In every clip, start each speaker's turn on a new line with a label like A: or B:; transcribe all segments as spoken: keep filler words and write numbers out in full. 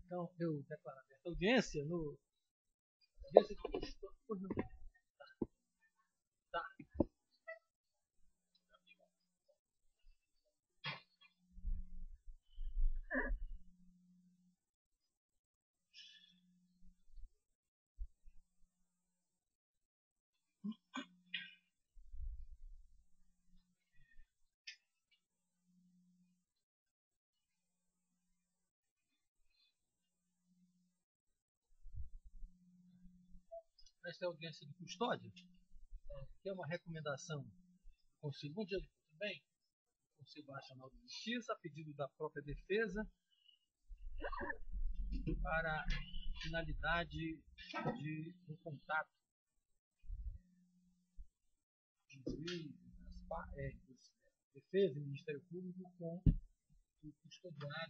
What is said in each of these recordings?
A: Então, eu declaro aberta a audiência no. Audiência de... Tá. Esta é a audiência de custódia, que é uma recomendação do Conselho. Bom dia, tudo bem? Conselho Nacional de Justiça, a pedido da própria defesa, para finalidade de um contato entre as é, defesa e o Ministério Público com o custodiado,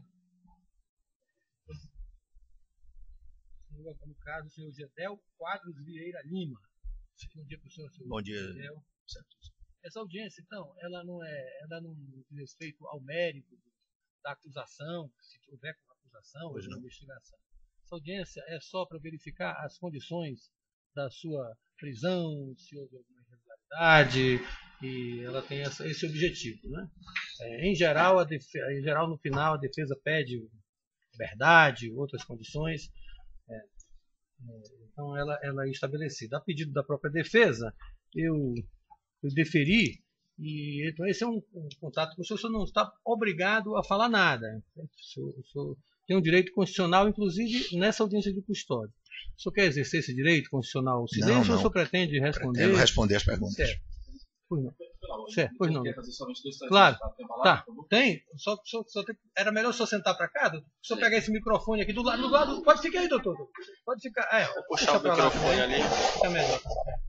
A: no caso, o senhor Gedel Quadros Vieira Lima. Bom dia para o senhor, senhor.
B: Bom dia.
A: Gedel. Essa audiência, então, ela não é, ela não diz respeito ao mérito da acusação, se houver acusação ou investigação. Essa audiência é só para verificar as condições da sua prisão, se houve alguma irregularidade, e ela tem essa, esse objetivo, né? É, em geral, a defesa, em geral, no final, a defesa pede verdade, outras condições. É, é, então, ela, ela é estabelecida. A pedido da própria defesa, eu, eu deferi, e então esse é um, um contato com o senhor, o senhor não está obrigado a falar nada. O senhor, o senhor tem um direito constitucional, inclusive nessa audiência de custódia. O senhor quer exercer esse direito constitucional ao silêncio, não, não. Ou o senhor pretende responder?
B: Pretendo responder as perguntas.
A: Certo. Pois não. Certo, pois não. Claro, tá. Tem? Só, só, só tem... Era melhor o senhor sentar para cá, doutor? O senhor pegar esse microfone aqui do lado, do lado. Pode ficar aí, doutor. Pode ficar. É,
C: vou puxar o microfone ali.
A: Fica melhor.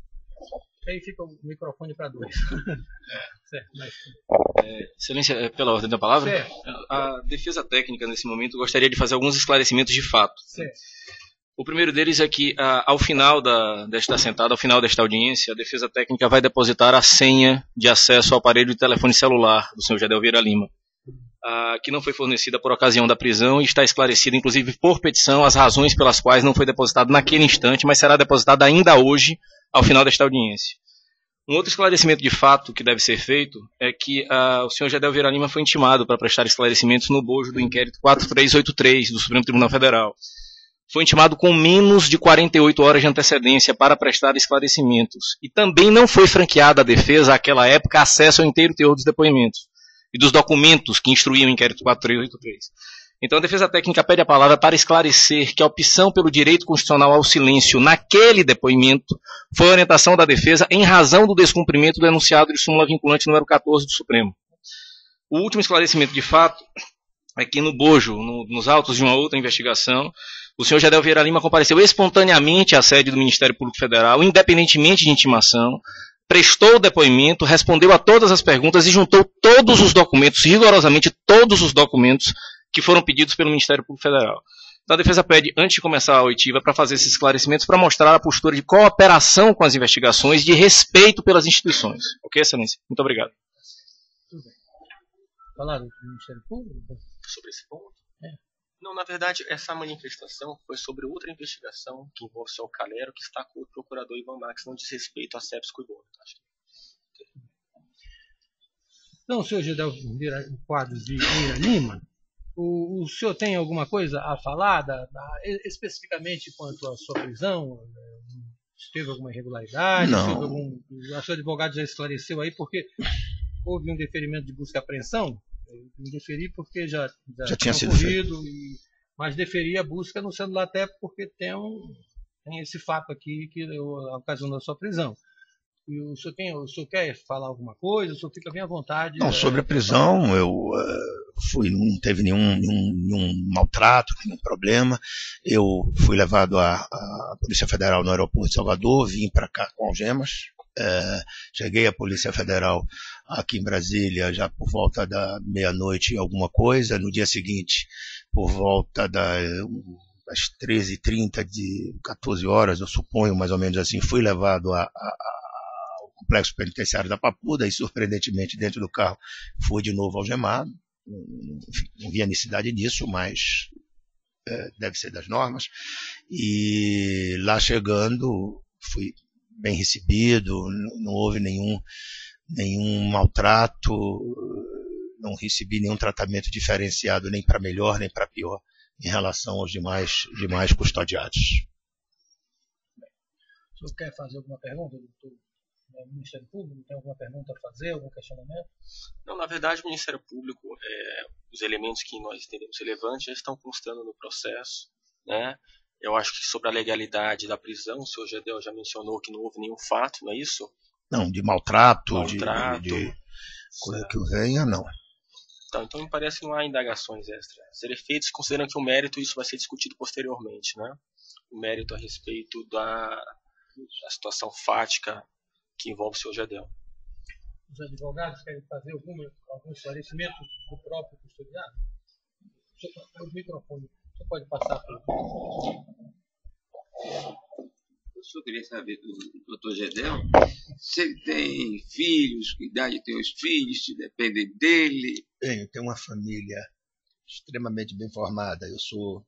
A: Aí fica o microfone para dois. Certo, mas...
C: é, excelência, pela ordem da palavra,
A: certo.
C: A defesa técnica, nesse momento, gostaria de fazer alguns esclarecimentos de fato.
A: Certo.
C: O primeiro deles é que, ao final da, desta sentada, ao final desta audiência, a defesa técnica vai depositar a senha de acesso ao aparelho de telefone celular do senhor Gedel Vieira Lima, a, que não foi fornecida por ocasião da prisão e está esclarecida, inclusive por petição, as razões pelas quais não foi depositado naquele instante, mas será depositada ainda hoje, ao final desta audiência. Um outro esclarecimento de fato que deve ser feito é que a, o senhor Gedel Vieira Lima foi intimado para prestar esclarecimentos no bojo do inquérito quatro três oito três do Supremo Tribunal Federal. Foi intimado com menos de quarenta e oito horas de antecedência para prestar esclarecimentos. E também não foi franqueada à defesa, àquela época, acesso ao inteiro teor dos depoimentos e dos documentos que instruíam o inquérito quatro três oito três. Então a defesa técnica pede a palavra para esclarecer que a opção pelo direito constitucional ao silêncio naquele depoimento foi a orientação da defesa em razão do descumprimento do enunciado de súmula vinculante número quatorze do Supremo. O último esclarecimento de fato é que no bojo, no, nos autos de uma outra investigação, o senhor Gedel Vieira Lima compareceu espontaneamente à sede do Ministério Público Federal, independentemente de intimação, prestou o depoimento, respondeu a todas as perguntas e juntou todos os documentos, rigorosamente todos os documentos que foram pedidos pelo Ministério Público Federal. Então a defesa pede, antes de começar a oitiva, para fazer esses esclarecimentos, para mostrar a postura de cooperação com as investigações, de respeito pelas instituições. Ok, excelência? Muito obrigado.
A: Tudo bem. Falaram do Ministério Público?
D: Sobre esse ponto?
A: É.
D: Não, na verdade, essa manifestação foi sobre outra investigação que envolve o senhor Calero, que está com o procurador Ivan Marques, não diz respeito a Sepsico e Bono.
A: Então, senhor Gedel Quadros de Vieira Lima, o, o senhor tem alguma coisa a falar, da, da, especificamente quanto à sua prisão? Se teve alguma irregularidade?
B: Não.
A: Se teve algum, o seu advogado já esclareceu aí, porque houve um deferimento de busca e apreensão. Eu deferi porque já, já,
B: já tinha sido
A: ocorrido, e, mas deferi a busca no celular até porque tem, um, tem esse fato aqui que ocasionou a sua prisão. E o senhor, tem, o senhor quer falar alguma coisa? O senhor fica bem à vontade.
B: Não, sobre a prisão, eu uh, fui, não teve nenhum, nenhum, nenhum maltrato, nenhum problema. Eu fui levado à, à Polícia Federal no aeroporto de Salvador, vim para cá com algemas. Uh, cheguei à Polícia Federal aqui em Brasília já por volta da meia-noite e alguma coisa. No dia seguinte, por volta da, das treze e trinta, de quatorze horas, eu suponho, mais ou menos assim, fui levado a, a, a, ao complexo penitenciário da Papuda e, surpreendentemente, dentro do carro, fui de novo algemado. Enfim, não havia necessidade disso, mas é, deve ser das normas, e lá chegando fui bem recebido, não, não houve nenhum, nenhum maltrato, não recebi nenhum tratamento diferenciado, nem para melhor nem para pior, em relação aos demais, demais custodiados.
A: O senhor quer fazer alguma pergunta, doutor? O Ministério Público tem alguma pergunta a fazer, algum questionamento?
D: Não, na verdade, o Ministério Público, é, os elementos que nós entendemos relevantes já estão constando no processo, né? Eu acho que sobre a legalidade da prisão, o senhor Gedel já mencionou que não houve nenhum fato, não é isso?
B: Não, de maltrato,
D: maltrato
B: de, de coisa que venha, não.
D: Então, então me parece que não há indagações extras a serem feitas, considerando que o mérito, isso vai ser discutido posteriormente, né? O mérito a respeito da, da situação fática que envolve o senhor Gedel.
A: Os advogados querem fazer algum, algum esclarecimento do próprio custodiado? O microfone, você pode passar para o...
E: Eu só queria saber do doutor Gedel, se ele tem filhos, que idade tem os filhos, se dependem dele.
B: Bem, eu tenho uma família extremamente bem formada. Eu sou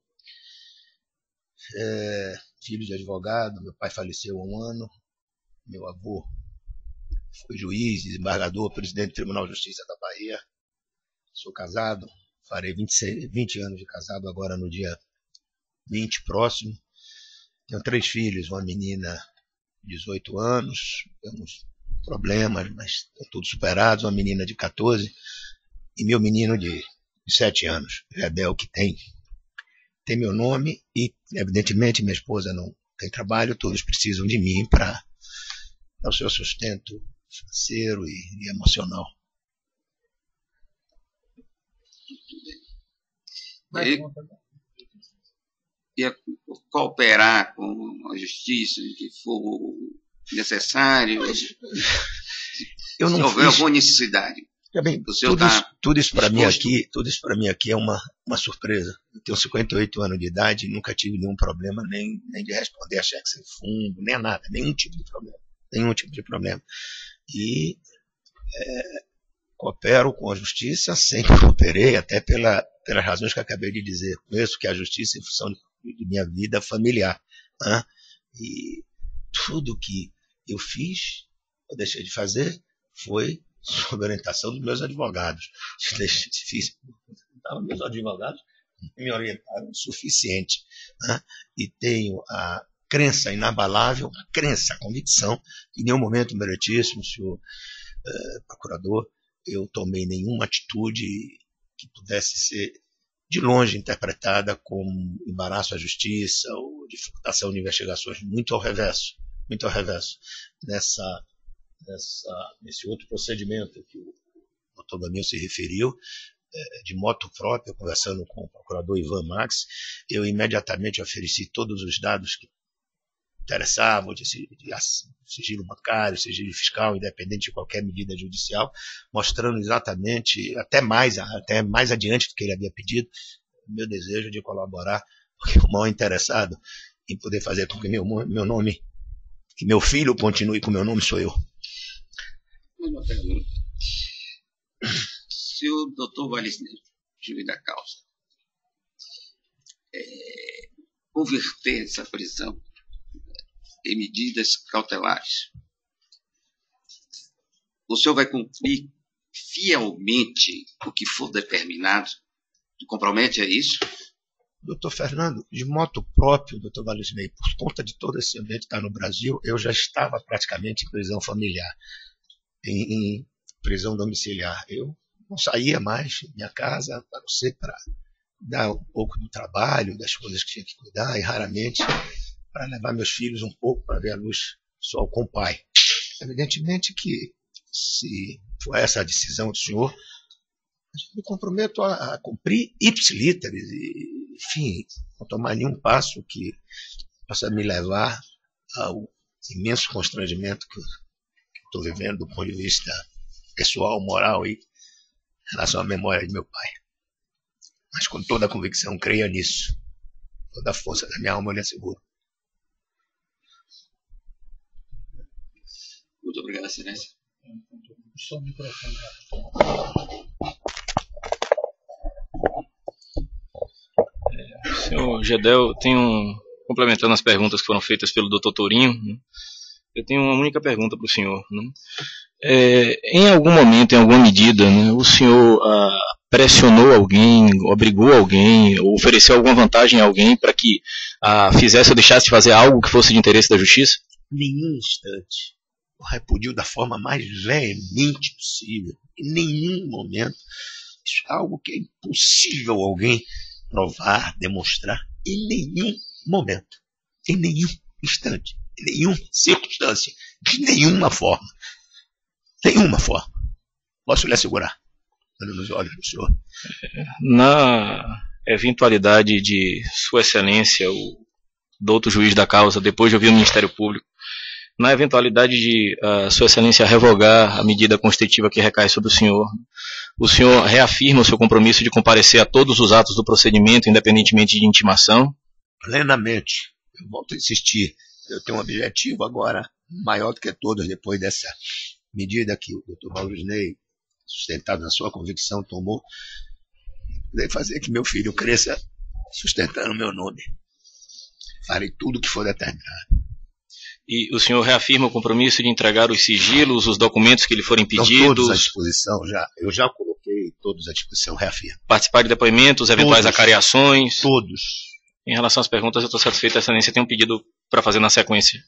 B: é, filho de advogado, meu pai faleceu há um ano, meu avô foi juiz, desembargador, presidente do Tribunal de Justiça da Bahia. Sou casado, farei vinte, vinte anos de casado agora no dia vinte próximo. Tenho três filhos, uma menina de dezoito anos, temos problemas, mas estão todos superados, uma menina de quatorze e meu menino de, de sete anos, Gedel, que tem, tem meu nome e, evidentemente, minha esposa não tem trabalho, todos precisam de mim para dar o seu sustento financeiro e, e emocional.
E: E, e cooperar com a justiça, em que for necessário,
B: eu não
E: se houver
B: fiz...
E: alguma necessidade.
B: Bem,
E: o senhor
B: tudo,
E: tá
B: isso, tudo isso para mim aqui, tudo isso para mim aqui é uma, uma surpresa. Eu tenho cinquenta e oito anos de idade e nunca tive nenhum problema, nem, nem de responder a cheque sem fundo, nem a nada, nenhum tipo de problema. Nenhum tipo de problema. E é, coopero com a justiça, sempre cooperei, até pela, pelas razões que acabei de dizer. Conheço que a justiça em função de, de minha vida familiar. Né? E tudo que eu fiz, eu deixei de fazer, foi sob a orientação dos meus advogados. Fiz, meus advogados me orientaram o suficiente. Né? E tenho a crença inabalável, a crença, a convicção, que em nenhum momento, meritíssimo senhor eh, procurador, eu tomei nenhuma atitude que pudesse ser de longe interpretada como embaraço à justiça ou dificultação de investigações, muito ao reverso, muito ao reverso. Nessa, nessa, nesse outro procedimento que o doutor Gamil se referiu, eh, de moto própria, conversando com o procurador Ivan Max, eu imediatamente ofereci todos os dados que interessavam, de, de, de sigilo bancário, sigilo fiscal, independente de qualquer medida judicial, mostrando exatamente, até mais, até mais adiante do que ele havia pedido, o meu desejo de colaborar, porque o maior interessado em poder fazer com que meu, meu nome, que meu filho continue com meu nome, sou eu.
E: Uma pergunta. Se o doutor Valisney, juiz da causa, é, converter essa prisão em medidas cautelares, o senhor vai cumprir fielmente o que for determinado? Compromete a isso?
B: Doutor Fernando, de moto próprio, doutor Valisney, por conta de todo esse ambiente que está no Brasil, eu já estava praticamente em prisão familiar, em, em prisão domiciliar. Eu não saía mais de minha casa, a não ser para dar um pouco do trabalho, das coisas que tinha que cuidar, e raramente para levar meus filhos um pouco para ver a luz só com o pai. Evidentemente que, se for essa a decisão do senhor, eu me comprometo a, a cumprir ipsilíteres e, enfim, não tomar nenhum passo que possa me levar ao imenso constrangimento que eu estou vivendo do ponto de vista pessoal, moral e em relação à memória de meu pai. Mas com toda a convicção, creia nisso. Toda a força da minha alma eu lhe asseguro.
E: Muito obrigado, excelência.
A: Só o microfone. É,
C: Senhor Gedel, tem um, complementando as perguntas que foram feitas pelo doutor Tourinho, né, eu tenho uma única pergunta para o senhor. Né? É, em algum momento, em alguma medida, né, o senhor ah, pressionou alguém, obrigou alguém, ou ofereceu alguma vantagem a alguém para que ah, fizesse ou deixasse de fazer algo que fosse de interesse da justiça?
B: Nenhum instante. Eu repudio da forma mais veemente possível. Em nenhum momento. Isso é algo que é impossível alguém provar, demonstrar. Em nenhum momento. Em nenhum instante. Em nenhuma circunstância. De nenhuma forma. Nenhuma forma. Posso lhe assegurar. Olha nos olhos do senhor.
C: Na eventualidade de Sua Excelência, o doutor juiz da causa, depois de ouvir o Ministério Público, na eventualidade de uh, Sua Excelência revogar a medida constitutiva que recai sobre o senhor, o senhor reafirma o seu compromisso de comparecer a todos os atos do procedimento, independentemente de intimação?
B: Plenamente. Eu volto a insistir. Eu tenho um objetivo agora maior do que todos, depois dessa medida que o doutor Paulo Ney, sustentado na sua convicção, tomou, de fazer que meu filho cresça sustentando o meu nome. Farei tudo o que for determinado.
C: E o senhor reafirma o compromisso de entregar os sigilos, os documentos que lhe forem pedidos?
B: Estão todos à disposição, já. Eu já coloquei todos à disposição, reafirmo.
C: Participar de depoimentos, eventuais
B: todos,
C: acariações?
B: Todos.
C: Em relação às perguntas, eu estou satisfeito. A Excelência tem um pedido para fazer na sequência.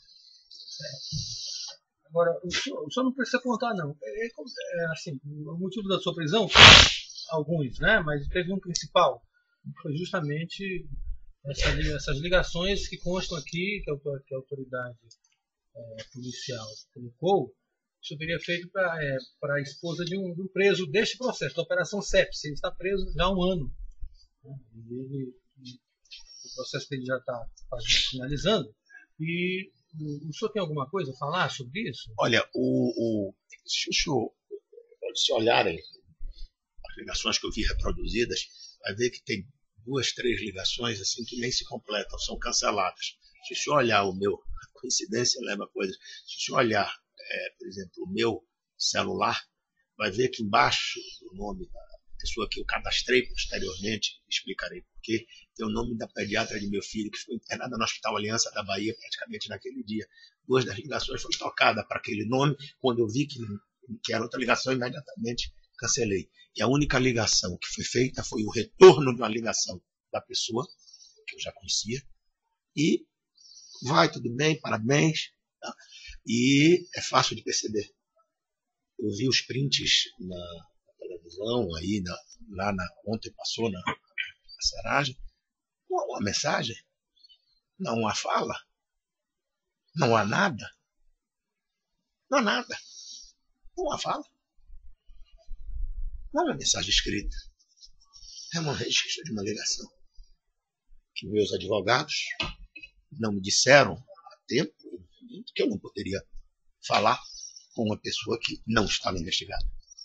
A: Agora, o senhor, o senhor não precisa contar, não. É, é, assim, o motivo da sua prisão, alguns, né? Mas teve um principal. Foi justamente essa, essas ligações que constam aqui, que a, que a autoridade é, policial colocou, o senhor teria feito para é, a esposa de um, de um preso deste processo, da Operação C E P S. Ele está preso já há um ano. Né? Ele, o processo dele já está finalizando. E o, o senhor tem alguma coisa a falar sobre isso?
B: Olha, o, o, se o senhor se olharem as ligações que eu vi reproduzidas, vai ver que tem duas, três ligações assim que nem se completam, são canceladas. Se o senhor olhar o meu, a coincidência leva a coisa, se o senhor olhar, é, por exemplo, o meu celular, vai ver que embaixo do nome da pessoa que eu cadastrei posteriormente, explicarei porquê, tem o nome da pediatra de meu filho, que foi internada no Hospital Aliança da Bahia praticamente naquele dia. Duas das ligações foram tocadas para aquele nome, quando eu vi que, que era outra ligação, imediatamente cancelei. E a única ligação que foi feita foi o retorno de uma ligação da pessoa, que eu já conhecia, e vai, tudo bem, parabéns. Tá? E é fácil de perceber. Eu vi os prints na, na televisão, aí na, lá na, ontem passou na, na seragem. Uma, uma mensagem, não há fala, não há nada. Não há nada. Não há fala. Não é uma mensagem escrita. É um registro de uma ligação. Que meus advogados não me disseram há tempo que eu não poderia falar com uma pessoa que não estava investigada.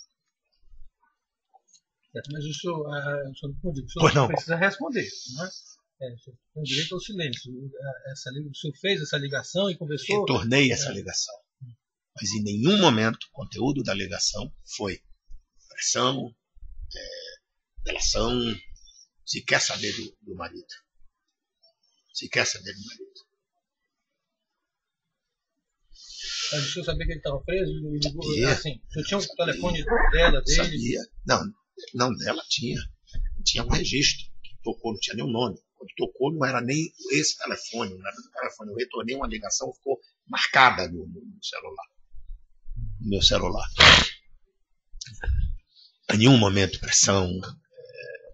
A: Mas o senhor, a, o senhor, o senhor
B: pois não
A: precisa responder. Não é? É, o senhor tem direito ao silêncio. Essa, o senhor fez essa ligação e conversou?
B: Retornei essa ligação. Mas em nenhum momento o conteúdo da ligação foi pressão, é, delação, se quer saber do, do marido. Se quer saber do marido.
A: Mas o senhor sabia que ele estava preso? Ele ligou,
B: sabia,
A: assim, o senhor tinha um telefone dela, dele?
B: Sabia. Não, não, dela tinha. Tinha um registro que tocou, não tinha nem o nome. Quando tocou, não era nem esse telefone, não era do telefone. Eu retornei uma ligação, ficou marcada no, no celular. No meu celular. Em nenhum momento pressão, é,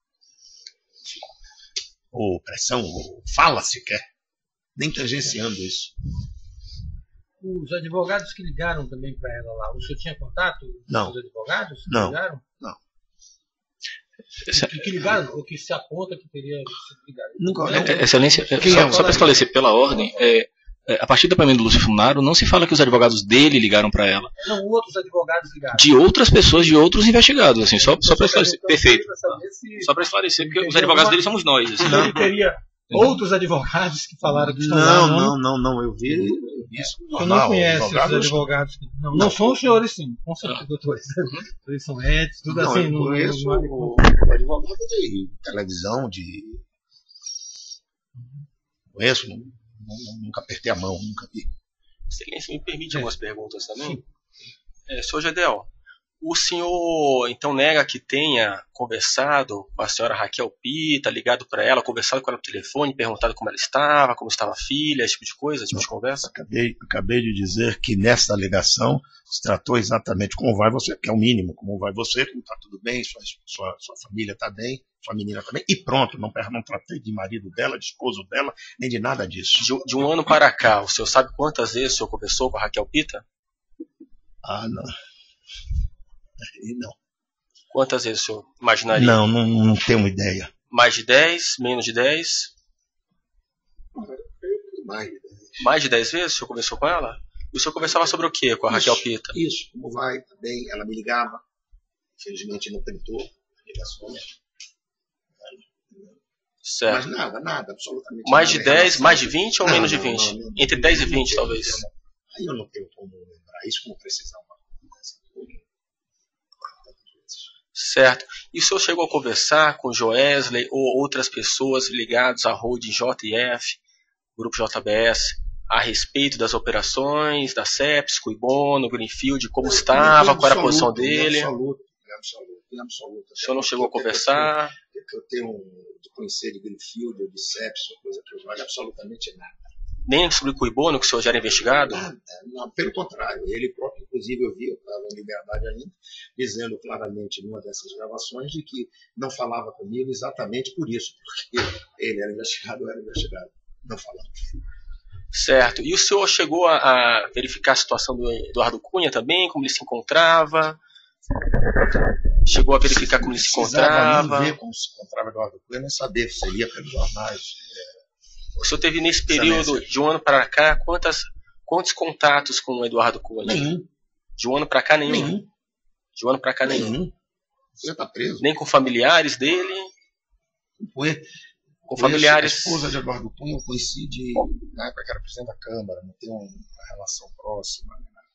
B: ou pressão, ou fala sequer, nem tangenciando isso.
A: Os advogados que ligaram também para ela lá, o senhor tinha contato
B: não.
A: com os advogados que
B: não.
A: ligaram?
B: Não.
A: Que, que ligaram, ou que se aponta que teria sido ligado?
B: Nunca,
C: não, é, excelência, é, só, só para esclarecer pela ordem, é, é, a partir do depoimento do Lúcio Funaro, não se fala que os advogados dele ligaram para ela.
A: Não, outros advogados ligaram.
C: De outras pessoas, de outros investigados, assim, só, só para esclarecer. Perfeito. Só para esclarecer, porque os advogados dele somos nós. Assim.
A: Não, ele teria outros advogados que falaram que estão
B: não,
A: lá.
B: Não, não, não, eu vi isso.
A: O senhor não conhece advogados, os advogados. Que, não, não, não são os senhores, sim, com certeza, doutores. Eles são éticos, tudo
B: não,
A: assim.
B: Eu
A: não
B: conheço
A: não,
B: o, o advogado de televisão, de conheço, não, não, nunca apertei a mão, nunca vi.
D: Excelência, me permite é. algumas perguntas também? É, senhor Gedel, o senhor então nega que tenha conversado com a senhora Raquel Pita, ligado para ela, conversado com ela no telefone, perguntado como ela estava, como estava a filha, esse tipo de coisa, esse tipo de conversa?
B: Acabei, acabei de dizer que nessa alegação se tratou exatamente como vai você, que é o mínimo, como vai você, como está tudo bem, sua, sua, sua família está bem, sua menina está bem, e pronto, não, não tratei de marido dela, de esposo dela, nem de nada disso.
D: De, de um ano para cá, o senhor sabe quantas vezes o senhor conversou com a Raquel Pita?
B: Ah, não. Aí não.
D: Quantas vezes o senhor imaginaria?
B: Não, não, não tenho uma ideia.
D: Mais de dez? Menos de dez?
B: Mais de dez.
D: Mais de dez vezes o senhor conversou com ela? E o senhor conversava sobre o quê com a Raquel Pita?
B: Isso, como vai, tá bem. Ela me ligava. Infelizmente não printou ligações.
D: Certo.
B: Mas nada, nada, absolutamente
D: mais
B: nada.
D: De dez, mais de vinte ou
B: não,
D: menos
B: não,
D: de vinte?
B: Não, não,
D: Entre dez e vinte, talvez.
B: Aí eu não tenho como lembrar isso, como precisão.
D: Certo. E o senhor chegou a conversar com Joesley ou outras pessoas ligadas à holding J F, Grupo J B S, a respeito das operações, da Cepsa, Cuibono, Greenfield, como estava, qual era a posição dele?
B: Em absoluto, em absoluto, em absoluto.
D: O senhor não chegou a conversar?
B: Que eu tenho de conhecer de Greenfield ou de Cepsa, coisa que eu vale absolutamente nada.
D: Nem sobre Cuibono, que o senhor já era investigado?
B: Nada, não, pelo contrário. Ele próprio, inclusive, eu vi, eu estava em liberdade ainda, dizendo claramente numa dessas gravações de que não falava comigo exatamente por isso, porque ele era investigado, eu era investigado. Não falava.
D: Certo. E o senhor chegou a, a verificar a situação do Eduardo Cunha também, como ele se encontrava? Chegou a verificar como ele se encontrava?
B: Nem ver como se encontrava Eduardo Cunha, nem saber se ele ia pelos jornais.
D: O senhor teve nesse período, de um ano para cá, quantas, quantos contatos com o Eduardo Cunha?
B: Nenhum.
D: De um ano para cá, nenhum?
B: Nenhum.
D: De um ano para cá, nenhum?
B: Nenhum. Você está preso.
D: Nem com familiares dele?
B: Foi.
D: Com familiares.
B: A esposa de Eduardo Cunha eu conheci de, na época que era presidente da Câmara, não tem uma relação próxima.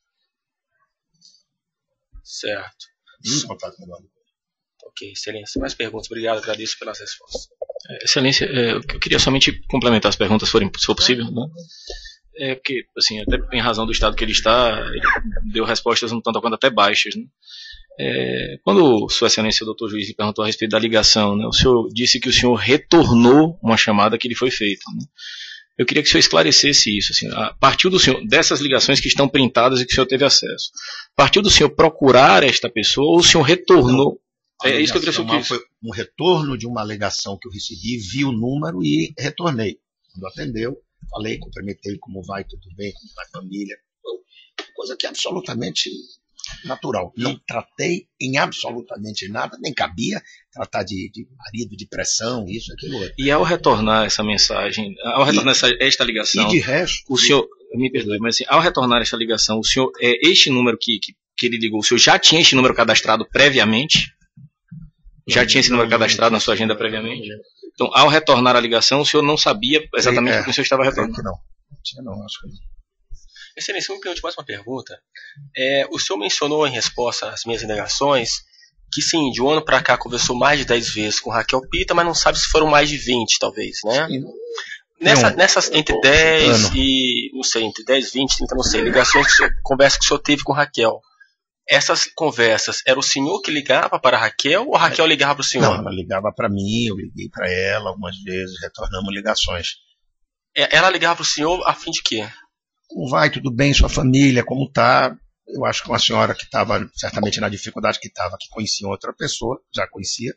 D: Certo.
B: Nenhum contato com Eduardo Cunha.
D: Ok, excelência. Mais perguntas? Obrigado, agradeço pelas respostas.
C: Excelência, eu queria somente complementar as perguntas, se for, se for possível, né? É porque, assim, até em razão do estado que ele está, ele deu respostas um tanto quanto até baixas, né? É, quando Sua Excelência, o doutor Juiz, lhe perguntou a respeito da ligação, né, o senhor disse que o senhor retornou uma chamada que lhe foi feita, né? Eu queria que o senhor esclarecesse isso. Assim, a partir do senhor, dessas ligações que estão printadas e que o senhor teve acesso, partiu do senhor procurar esta pessoa ou o senhor retornou?
B: Não,
C: é isso que eu queria saber.
B: Foi um retorno de uma alegação que eu recebi, vi o número e retornei. Quando atendeu, falei, cumprimentei como vai, tudo bem, como vai a família. Coisa que é absolutamente natural. Não tratei em absolutamente nada, nem cabia tratar de, de marido, de pressão, isso, aquilo outro.
C: E ao retornar essa mensagem, ao retornar e, essa, esta ligação,
B: e de resto,
C: o senhor, me perdoe, mas assim, ao retornar esta ligação, o senhor, é, este número que, que, que ele ligou, o senhor já tinha este número cadastrado previamente? Já tinha esse número cadastrado na sua agenda previamente? Então, ao retornar a ligação, o senhor não sabia exatamente
B: é,
C: o que o senhor estava retornando?
B: Que não. Não tinha não, acho que não.
D: Excelência, me pergunte mais uma pergunta. É, o senhor mencionou em resposta às minhas indagações que sim, de um ano para cá conversou mais de dez vezes com Raquel Pita, mas não sabe se foram mais de vinte, talvez, né? Sim. Nessa, nessas entre dez e, não sei, entre dez, vinte, trinta, não sei, ligações, que o senhor, conversa que o senhor teve com Raquel. Essas conversas, era o senhor que ligava para a Raquel ou a Raquel ligava para o senhor?
B: Não, ela ligava para mim, eu liguei para ela algumas vezes, retornamos ligações.
D: Ela ligava para o senhor a fim de quê?
B: Como vai, tudo bem, sua família, como está? Eu acho que uma senhora que estava certamente na dificuldade que estava, que conhecia outra pessoa, já conhecia,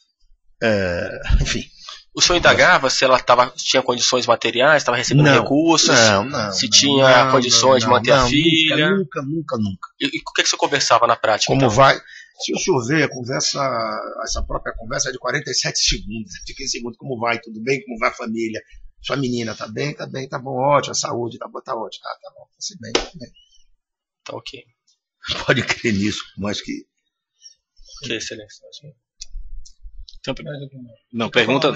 B: é, enfim.
D: O senhor indagava se ela tava, tinha condições materiais, estava recebendo não, recursos,
B: não, não,
D: se tinha
B: não,
D: condições
B: não,
D: de manter
B: não,
D: a filha?
B: Nunca, nunca, nunca.
D: E, e o que, que o senhor conversava na prática?
B: Como
D: então?
B: vai? Se o senhor vê, a conversa, essa própria conversa é de quarenta e sete segundos. Fica em segundo, como vai, tudo bem, como vai a família? Sua menina tá bem, tá bem, tá bom, ótimo, a saúde, tá bom, tá ótimo, tá, tá bom, tá bem, tá bem.
D: Tá ok.
B: Pode crer nisso, mas que...
D: Ok, excelência.
C: Então, não, pergunta...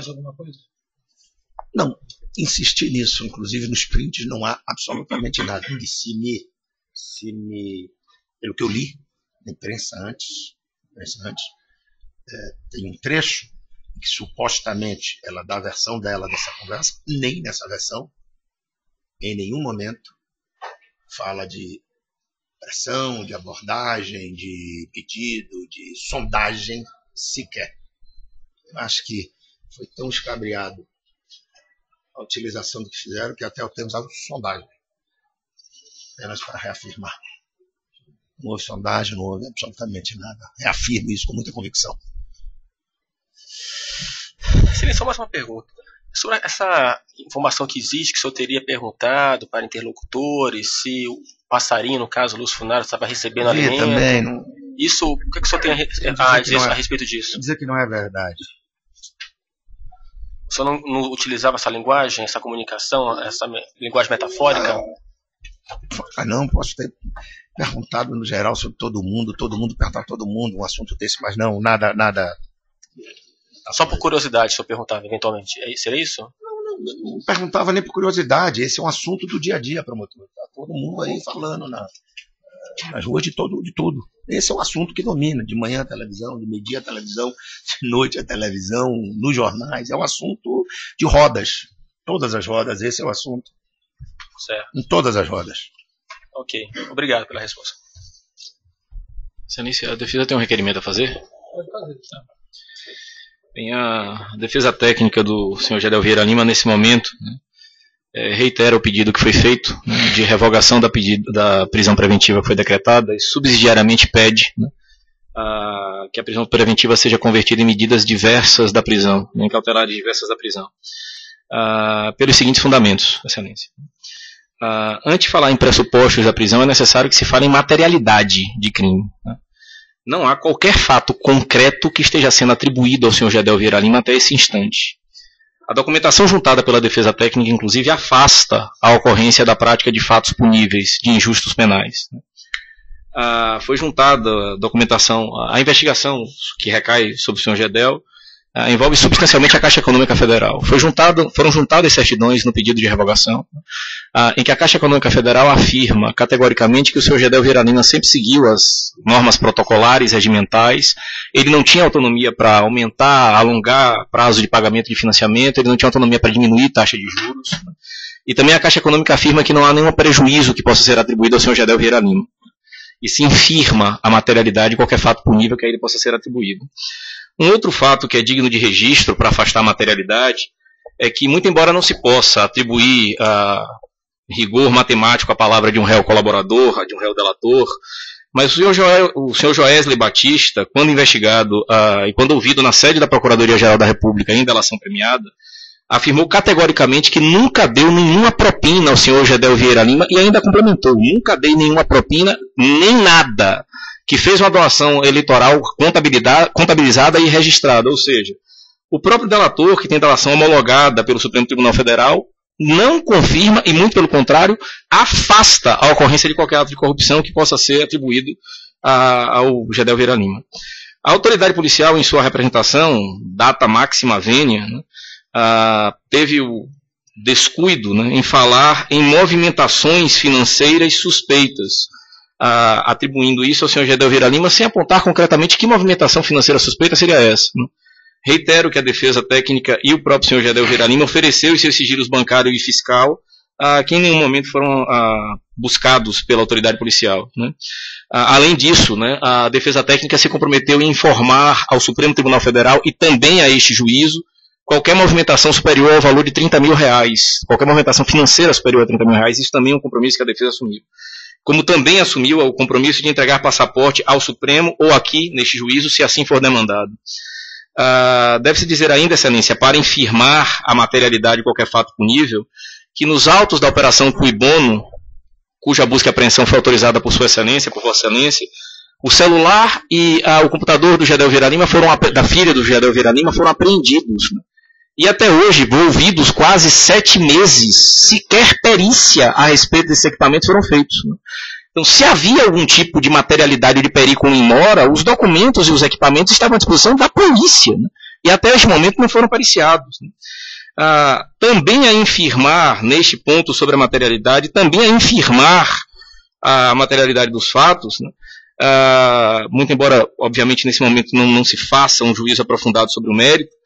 B: Não, insistir nisso, inclusive nos prints não há absolutamente nada. E se me, se me, pelo que eu li na imprensa antes, imprensa antes é, tem um trecho que supostamente ela dá a versão dela dessa conversa, nem nessa versão, em nenhum momento, fala de pressão, de abordagem, de pedido, de sondagem sequer. Eu acho que foi tão escabriado a utilização do que fizeram que até o termo usado sondagem, apenas para reafirmar. Não houve sondagem, não houve absolutamente nada. Reafirmo isso com muita convicção.
D: Seria só mais uma pergunta. Sobre essa informação que existe, que o senhor teria perguntado para interlocutores, se o passarinho, no caso, o Lúcio Funaro, estava recebendo
B: Vi
D: alimento.
B: Também, não...
D: Isso, o que, é que o senhor tem a, a dizer é, a respeito disso?
B: Dizer que não é verdade.
D: O senhor não, não utilizava essa linguagem, essa comunicação, essa linguagem metafórica?
B: Ah, não, posso ter perguntado no geral sobre todo mundo, todo mundo perguntar a todo mundo um assunto desse, mas não, nada, nada.
D: Só por curiosidade, se eu perguntava, eventualmente. Seria isso?
B: Não, não, não perguntava nem por curiosidade, esse é um assunto do dia a dia, promotor. Tá todo mundo aí falando na, nas ruas de, todo, de tudo. Esse é um assunto que domina, de manhã a televisão, de meio-dia a televisão, de noite a televisão, nos jornais, é um assunto de rodas. Todas as rodas, esse é o assunto.
D: Certo.
B: Em todas as rodas.
D: Ok, obrigado pela resposta.
C: Excelência, a defesa tem um requerimento a fazer?
A: Pode fazer. Tá.
C: Bem, a defesa técnica do senhor Gedel Vieira Lima, nesse momento, né, é, reitera o pedido que foi feito, né, de revogação da, pedido, da prisão preventiva que foi decretada e subsidiariamente pede, né, a, que a prisão preventiva seja convertida em medidas diversas da prisão, em cautelares diversas da prisão, a, pelos seguintes fundamentos, Excelência. Uh, antes de falar em pressupostos da prisão, é necessário que se fale em materialidade de crime. Né? Não há qualquer fato concreto que esteja sendo atribuído ao senhor Gedel Vieira Lima até esse instante. A documentação juntada pela defesa técnica, inclusive, afasta a ocorrência da prática de fatos puníveis, de injustos penais. Né? Uh, foi juntada a documentação, a investigação que recai sobre o senhor Gedel, Uh, envolve substancialmente a Caixa Econômica Federal. Foi juntado, foram juntadas certidões no pedido de revogação, uh, em que a Caixa Econômica Federal afirma categoricamente que o senhor Gedel Vieira Lima sempre seguiu as normas protocolares, regimentais, ele não tinha autonomia para aumentar, alongar prazo de pagamento de financiamento, ele não tinha autonomia para diminuir taxa de juros, e também a Caixa Econômica afirma que não há nenhum prejuízo que possa ser atribuído ao senhor Gedel Vieira Lima, e se infirma a materialidade de qualquer fato punível que a ele possa ser atribuído. Um outro fato que é digno de registro para afastar a materialidade é que, muito embora não se possa atribuir a rigor matemático à palavra de um réu colaborador, de um réu delator, mas o senhor, Joel, o senhor Joesley Batista, quando investigado uh, e quando ouvido na sede da Procuradoria-Geral da República em delação premiada, afirmou categoricamente que nunca deu nenhuma propina ao senhor Gedel Vieira Lima e ainda complementou, nunca dei nenhuma propina, nem nada, que fez uma doação eleitoral contabilizada e registrada, ou seja, o próprio delator, que tem delação homologada pelo Supremo Tribunal Federal, não confirma e, muito pelo contrário, afasta a ocorrência de qualquer ato de corrupção que possa ser atribuído a, ao Gedel Vieira Lima. A autoridade policial, em sua representação, data máxima vênia, né, a, teve o descuido, né, em falar em movimentações financeiras suspeitas, Uh, atribuindo isso ao senhor Gedel Vieira Lima, sem apontar concretamente que movimentação financeira suspeita seria essa. Né? Reitero que a defesa técnica e o próprio senhor Gedel Vieira Lima ofereceu os seus sigilos bancário e fiscal, uh, que em nenhum momento foram uh, buscados pela autoridade policial. Né? Uh, além disso, né, a defesa técnica se comprometeu em informar ao Supremo Tribunal Federal e também a este juízo qualquer movimentação superior ao valor de trinta mil reais, qualquer movimentação financeira superior a trinta mil reais, isso também é um compromisso que a defesa assumiu. Como também assumiu o compromisso de entregar passaporte ao Supremo ou aqui, neste juízo, se assim for demandado. Uh, deve-se dizer ainda, Excelência, para infirmar a materialidade de qualquer fato punível, que nos autos da Operação Cui Bono, cuja busca e apreensão foi autorizada por Sua Excelência, por Vossa Excelência, o celular e uh, o computador do Gedel Vieira Lima foram, da filha do Gedel Vieira Lima foram apreendidos. Né? E até hoje, envolvidos quase sete meses, sequer perícia a respeito desses equipamentos foram feitos. Né? Então, se havia algum tipo de materialidade de perigo em mora, os documentos e os equipamentos estavam à disposição da polícia. Né? E até este momento não foram periciados. Né? Ah, também a infirmar, neste ponto sobre a materialidade, também a infirmar a materialidade dos fatos, né? ah, muito embora, obviamente, nesse momento não, não se faça um juízo aprofundado sobre o mérito,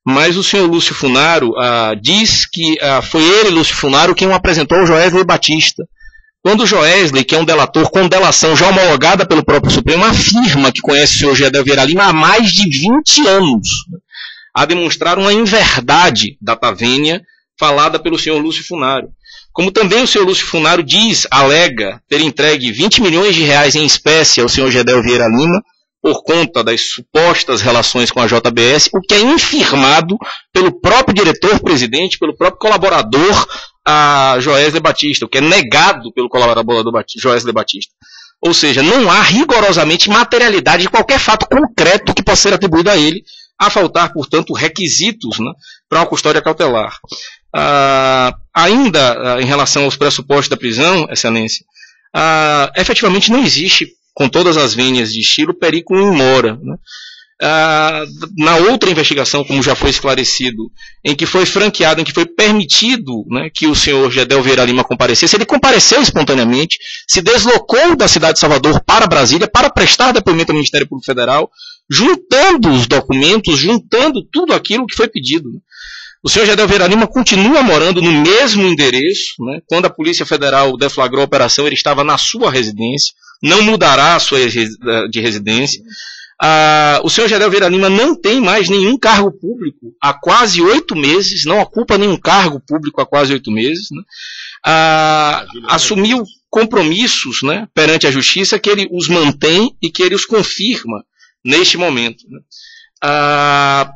C: mas o senhor Lúcio Funaro ah, diz que ah, foi ele, Lúcio Funaro, quem o apresentou ao Joesley Batista. Quando o Joesley, que é um delator com delação já homologada pelo próprio Supremo, afirma que conhece o senhor Gedel Vieira Lima há mais de vinte anos, a demonstrar uma inverdade da Tavênia falada pelo senhor Lúcio Funaro. Como também o senhor Lúcio Funaro diz, alega, ter entregue vinte milhões de reais em espécie ao senhor Gedel Vieira Lima, por conta das supostas relações com a J B S, o que é infirmado pelo próprio diretor-presidente, pelo próprio colaborador, a Joesley Batista, o que é negado pelo colaborador Joesley Batista. Ou seja, não há rigorosamente materialidade de qualquer fato concreto que possa ser atribuído a ele, a faltar, portanto, requisitos, né, para uma custódia cautelar. Ah, ainda ah, em relação aos pressupostos da prisão, Excelência, ah, efetivamente não existe, com todas as vênias de estilo, periculum in mora, né? Ah, na outra investigação, como já foi esclarecido, em que foi franqueado, em que foi permitido, né, que o senhor Gedel Vieira Lima comparecesse, ele compareceu espontaneamente, se deslocou da cidade de Salvador para Brasília para prestar depoimento ao Ministério Público Federal, juntando os documentos, juntando tudo aquilo que foi pedido. O senhor Gedel Vieira Lima continua morando no mesmo endereço, né? Quando a Polícia Federal deflagrou a operação, ele estava na sua residência, não mudará a sua de residência. Ah, o senhor Gedel Vieira Lima não tem mais nenhum cargo público há quase oito meses, não ocupa nenhum cargo público há quase oito meses, né? Ah, assumiu compromissos, né, perante a justiça que ele os mantém e que ele os confirma neste momento, né? Ah,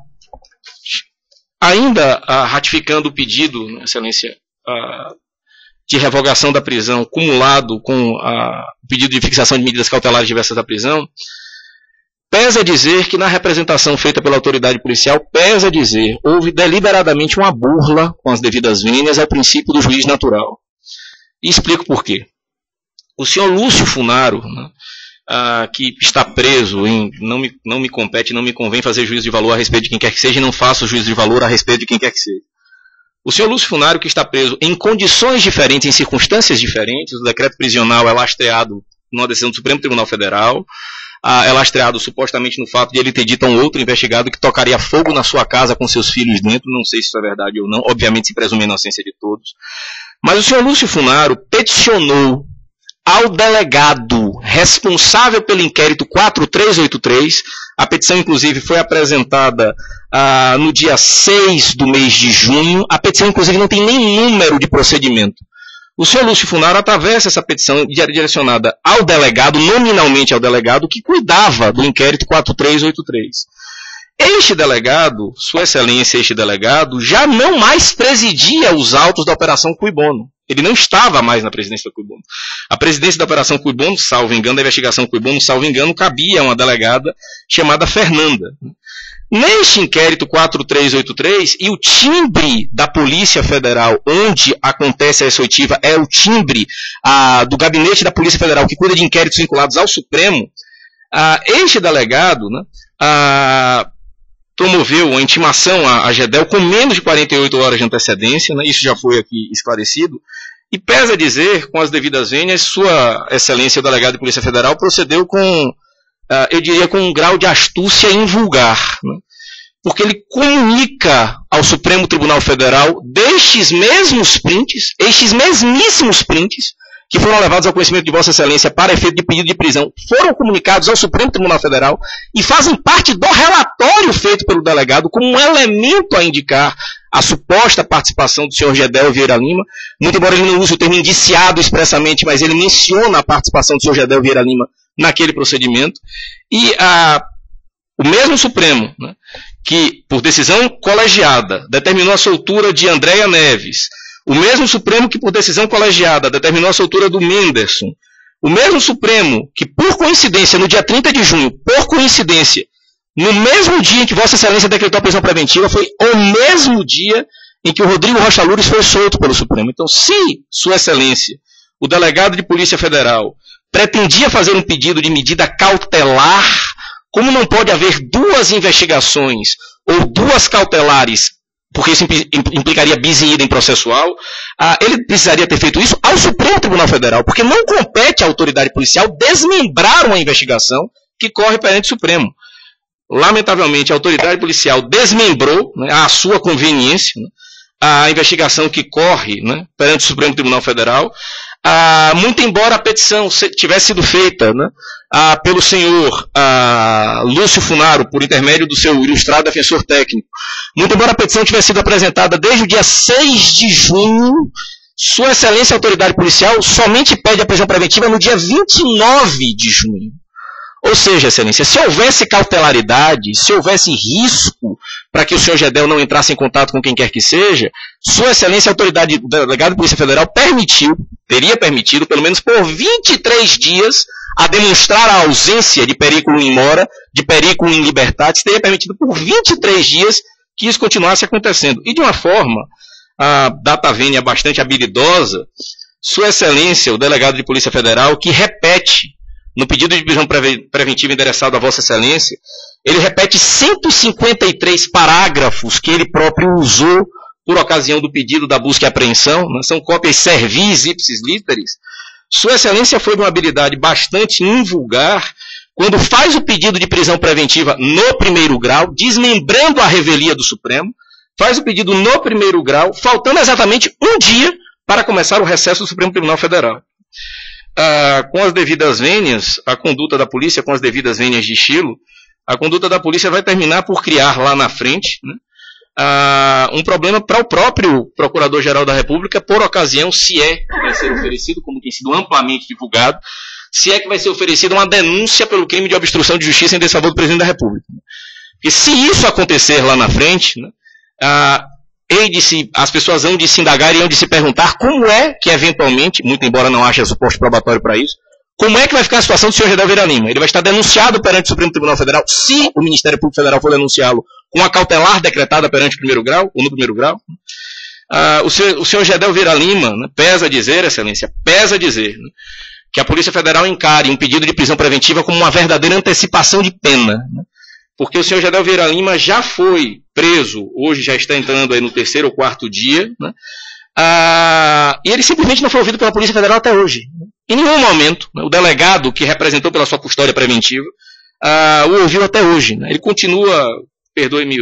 C: ainda ah, ratificando o pedido, né, Excelência, ah, de revogação da prisão, cumulado com ah, o pedido de fixação de medidas cautelares diversas da prisão, pesa dizer que na representação feita pela autoridade policial, pesa dizer, houve deliberadamente uma burla com as devidas vênias ao princípio do juiz natural. E explico por quê. O senhor Lúcio Funaro, né, ah, que está preso, em, não, me, não me compete, não me convém fazer juízo de valor a respeito de quem quer que seja, e não faço juízo de valor a respeito de quem quer que seja. O senhor Lúcio Funaro, que está preso em condições diferentes, em circunstâncias diferentes, o decreto prisional é lastreado numa decisão do Supremo Tribunal Federal, ah, é lastreado supostamente no fato de ele ter dito a um outro investigado que tocaria fogo na sua casa com seus filhos dentro, não sei se isso é verdade ou não, obviamente se presume a inocência de todos. Mas o senhor Lúcio Funaro peticionou ao delegado responsável pelo inquérito quatro três oito três, a petição inclusive foi apresentada ah, no dia seis do mês de junho, a petição inclusive não tem nem número de procedimento. O senhor Lúcio Funaro atravessa essa petição direcionada ao delegado, nominalmente ao delegado, que cuidava do inquérito quatro três oito três. Este delegado, Sua Excelência, este delegado, já não mais presidia os autos da Operação Cui Bono. Ele não estava mais na presidência da Cui Bono. A presidência da Operação Cui Bono, salvo engano, da investigação Cui Bono, salvo engano, cabia a uma delegada chamada Fernanda. Neste inquérito quatro três oito três, e o timbre da Polícia Federal, onde acontece essa oitiva, é o timbre ah, do Gabinete da Polícia Federal, que cuida de inquéritos vinculados ao Supremo, ah, este delegado, né, ah, promoveu a intimação a, a Gedel com menos de quarenta e oito horas de antecedência, né, isso já foi aqui esclarecido, e pesa dizer, com as devidas vênias, Sua Excelência, o delegado de Polícia Federal, procedeu com, Uh, eu diria com um grau de astúcia invulgar, né? Porque ele comunica ao Supremo Tribunal Federal destes mesmos prints, estes mesmíssimos prints, que foram levados ao conhecimento de Vossa Excelência para efeito de pedido de prisão, foram comunicados ao Supremo Tribunal Federal e fazem parte do relatório feito pelo delegado como um elemento a indicar a suposta participação do senhor Gedel Vieira Lima, muito embora ele não use o termo indiciado expressamente, mas ele menciona a participação do senhor Gedel Vieira Lima naquele procedimento, e a, o mesmo Supremo, né, que por decisão colegiada determinou a soltura de Andréia Neves, o mesmo Supremo que por decisão colegiada determinou a soltura do Menderson, o mesmo Supremo que por coincidência no dia trinta de junho, por coincidência, no mesmo dia em que Vossa Excelência decretou a prisão preventiva, foi o mesmo dia em que o Rodrigo Rocha Loures foi solto pelo Supremo. Então, se Sua Excelência, o delegado de Polícia Federal, pretendia fazer um pedido de medida cautelar, como não pode haver duas investigações ou duas cautelares, porque isso implicaria bis in idem processual, ah, ele precisaria ter feito isso ao Supremo Tribunal Federal, porque não compete à autoridade policial desmembrar uma investigação que corre perante o Supremo. lamentavelmente, a autoridade policial desmembrou, né, à sua conveniência, né, a investigação que corre, né, perante o Supremo Tribunal Federal, ah, muito embora a petição tivesse sido feita, né, ah, pelo senhor ah, Lúcio Funaro, por intermédio do seu ilustrado defensor técnico, muito embora a petição tivesse sido apresentada desde o dia seis de junho, Sua Excelência a Autoridade Policial somente pede a prisão preventiva no dia vinte e nove de junho. Ou seja, Excelência, se houvesse cautelaridade, se houvesse risco para que o senhor Gedel não entrasse em contato com quem quer que seja, Sua Excelência, a Autoridade Delegada de Polícia Federal, permitiu, teria permitido, pelo menos por vinte e três dias, a demonstrar a ausência de perigo in mora, de perigo in libertatis, teria permitido por vinte e três dias que isso continuasse acontecendo. E de uma forma, a data vênia bastante habilidosa, Sua Excelência, o Delegado de Polícia Federal, que repete, no pedido de prisão preventiva endereçado a Vossa Excelência, ele repete cento e cinquenta e três parágrafos que ele próprio usou por ocasião do pedido da busca e apreensão, né? São cópias servis ipsis literis. Sua Excelência foi de uma habilidade bastante invulgar quando faz o pedido de prisão preventiva no primeiro grau, desmembrando a revelia do Supremo, faz o pedido no primeiro grau, faltando exatamente um dia para começar o recesso do Supremo Tribunal Federal. Ah, com as devidas vênias, a conduta da polícia, com as devidas vênias de estilo, a conduta da polícia vai terminar por criar lá na frente, né, ah, um problema para o próprio Procurador-Geral da República, por ocasião, se é que vai ser oferecido, como tem sido amplamente divulgado, se é que vai ser oferecida uma denúncia pelo crime de obstrução de justiça em desfavor do Presidente da República. Porque se isso acontecer lá na frente, né, ah, de se, as pessoas hão de se indagar e hão de se perguntar como é que, eventualmente, muito embora não haja suporte probatório para isso, como é que vai ficar a situação do senhor Gedel Vieira Lima? Ele vai estar denunciado perante o Supremo Tribunal Federal, se o Ministério Público Federal for denunciá-lo com a cautelar decretada perante o primeiro grau, ou no primeiro grau. Ah, o, senhor, o senhor Gedel Vieira Lima, né, pesa dizer, Excelência, pesa dizer, né, que a Polícia Federal encare um pedido de prisão preventiva como uma verdadeira antecipação de pena, né? Porque o senhor Gedel Vieira Lima já foi preso, hoje já está entrando aí no terceiro ou quarto dia, né? Ah, e ele simplesmente não foi ouvido pela Polícia Federal até hoje. Em nenhum momento, né, o delegado que representou pela sua custódia preventiva ah, o ouviu até hoje. Né? Ele continua, perdoe-me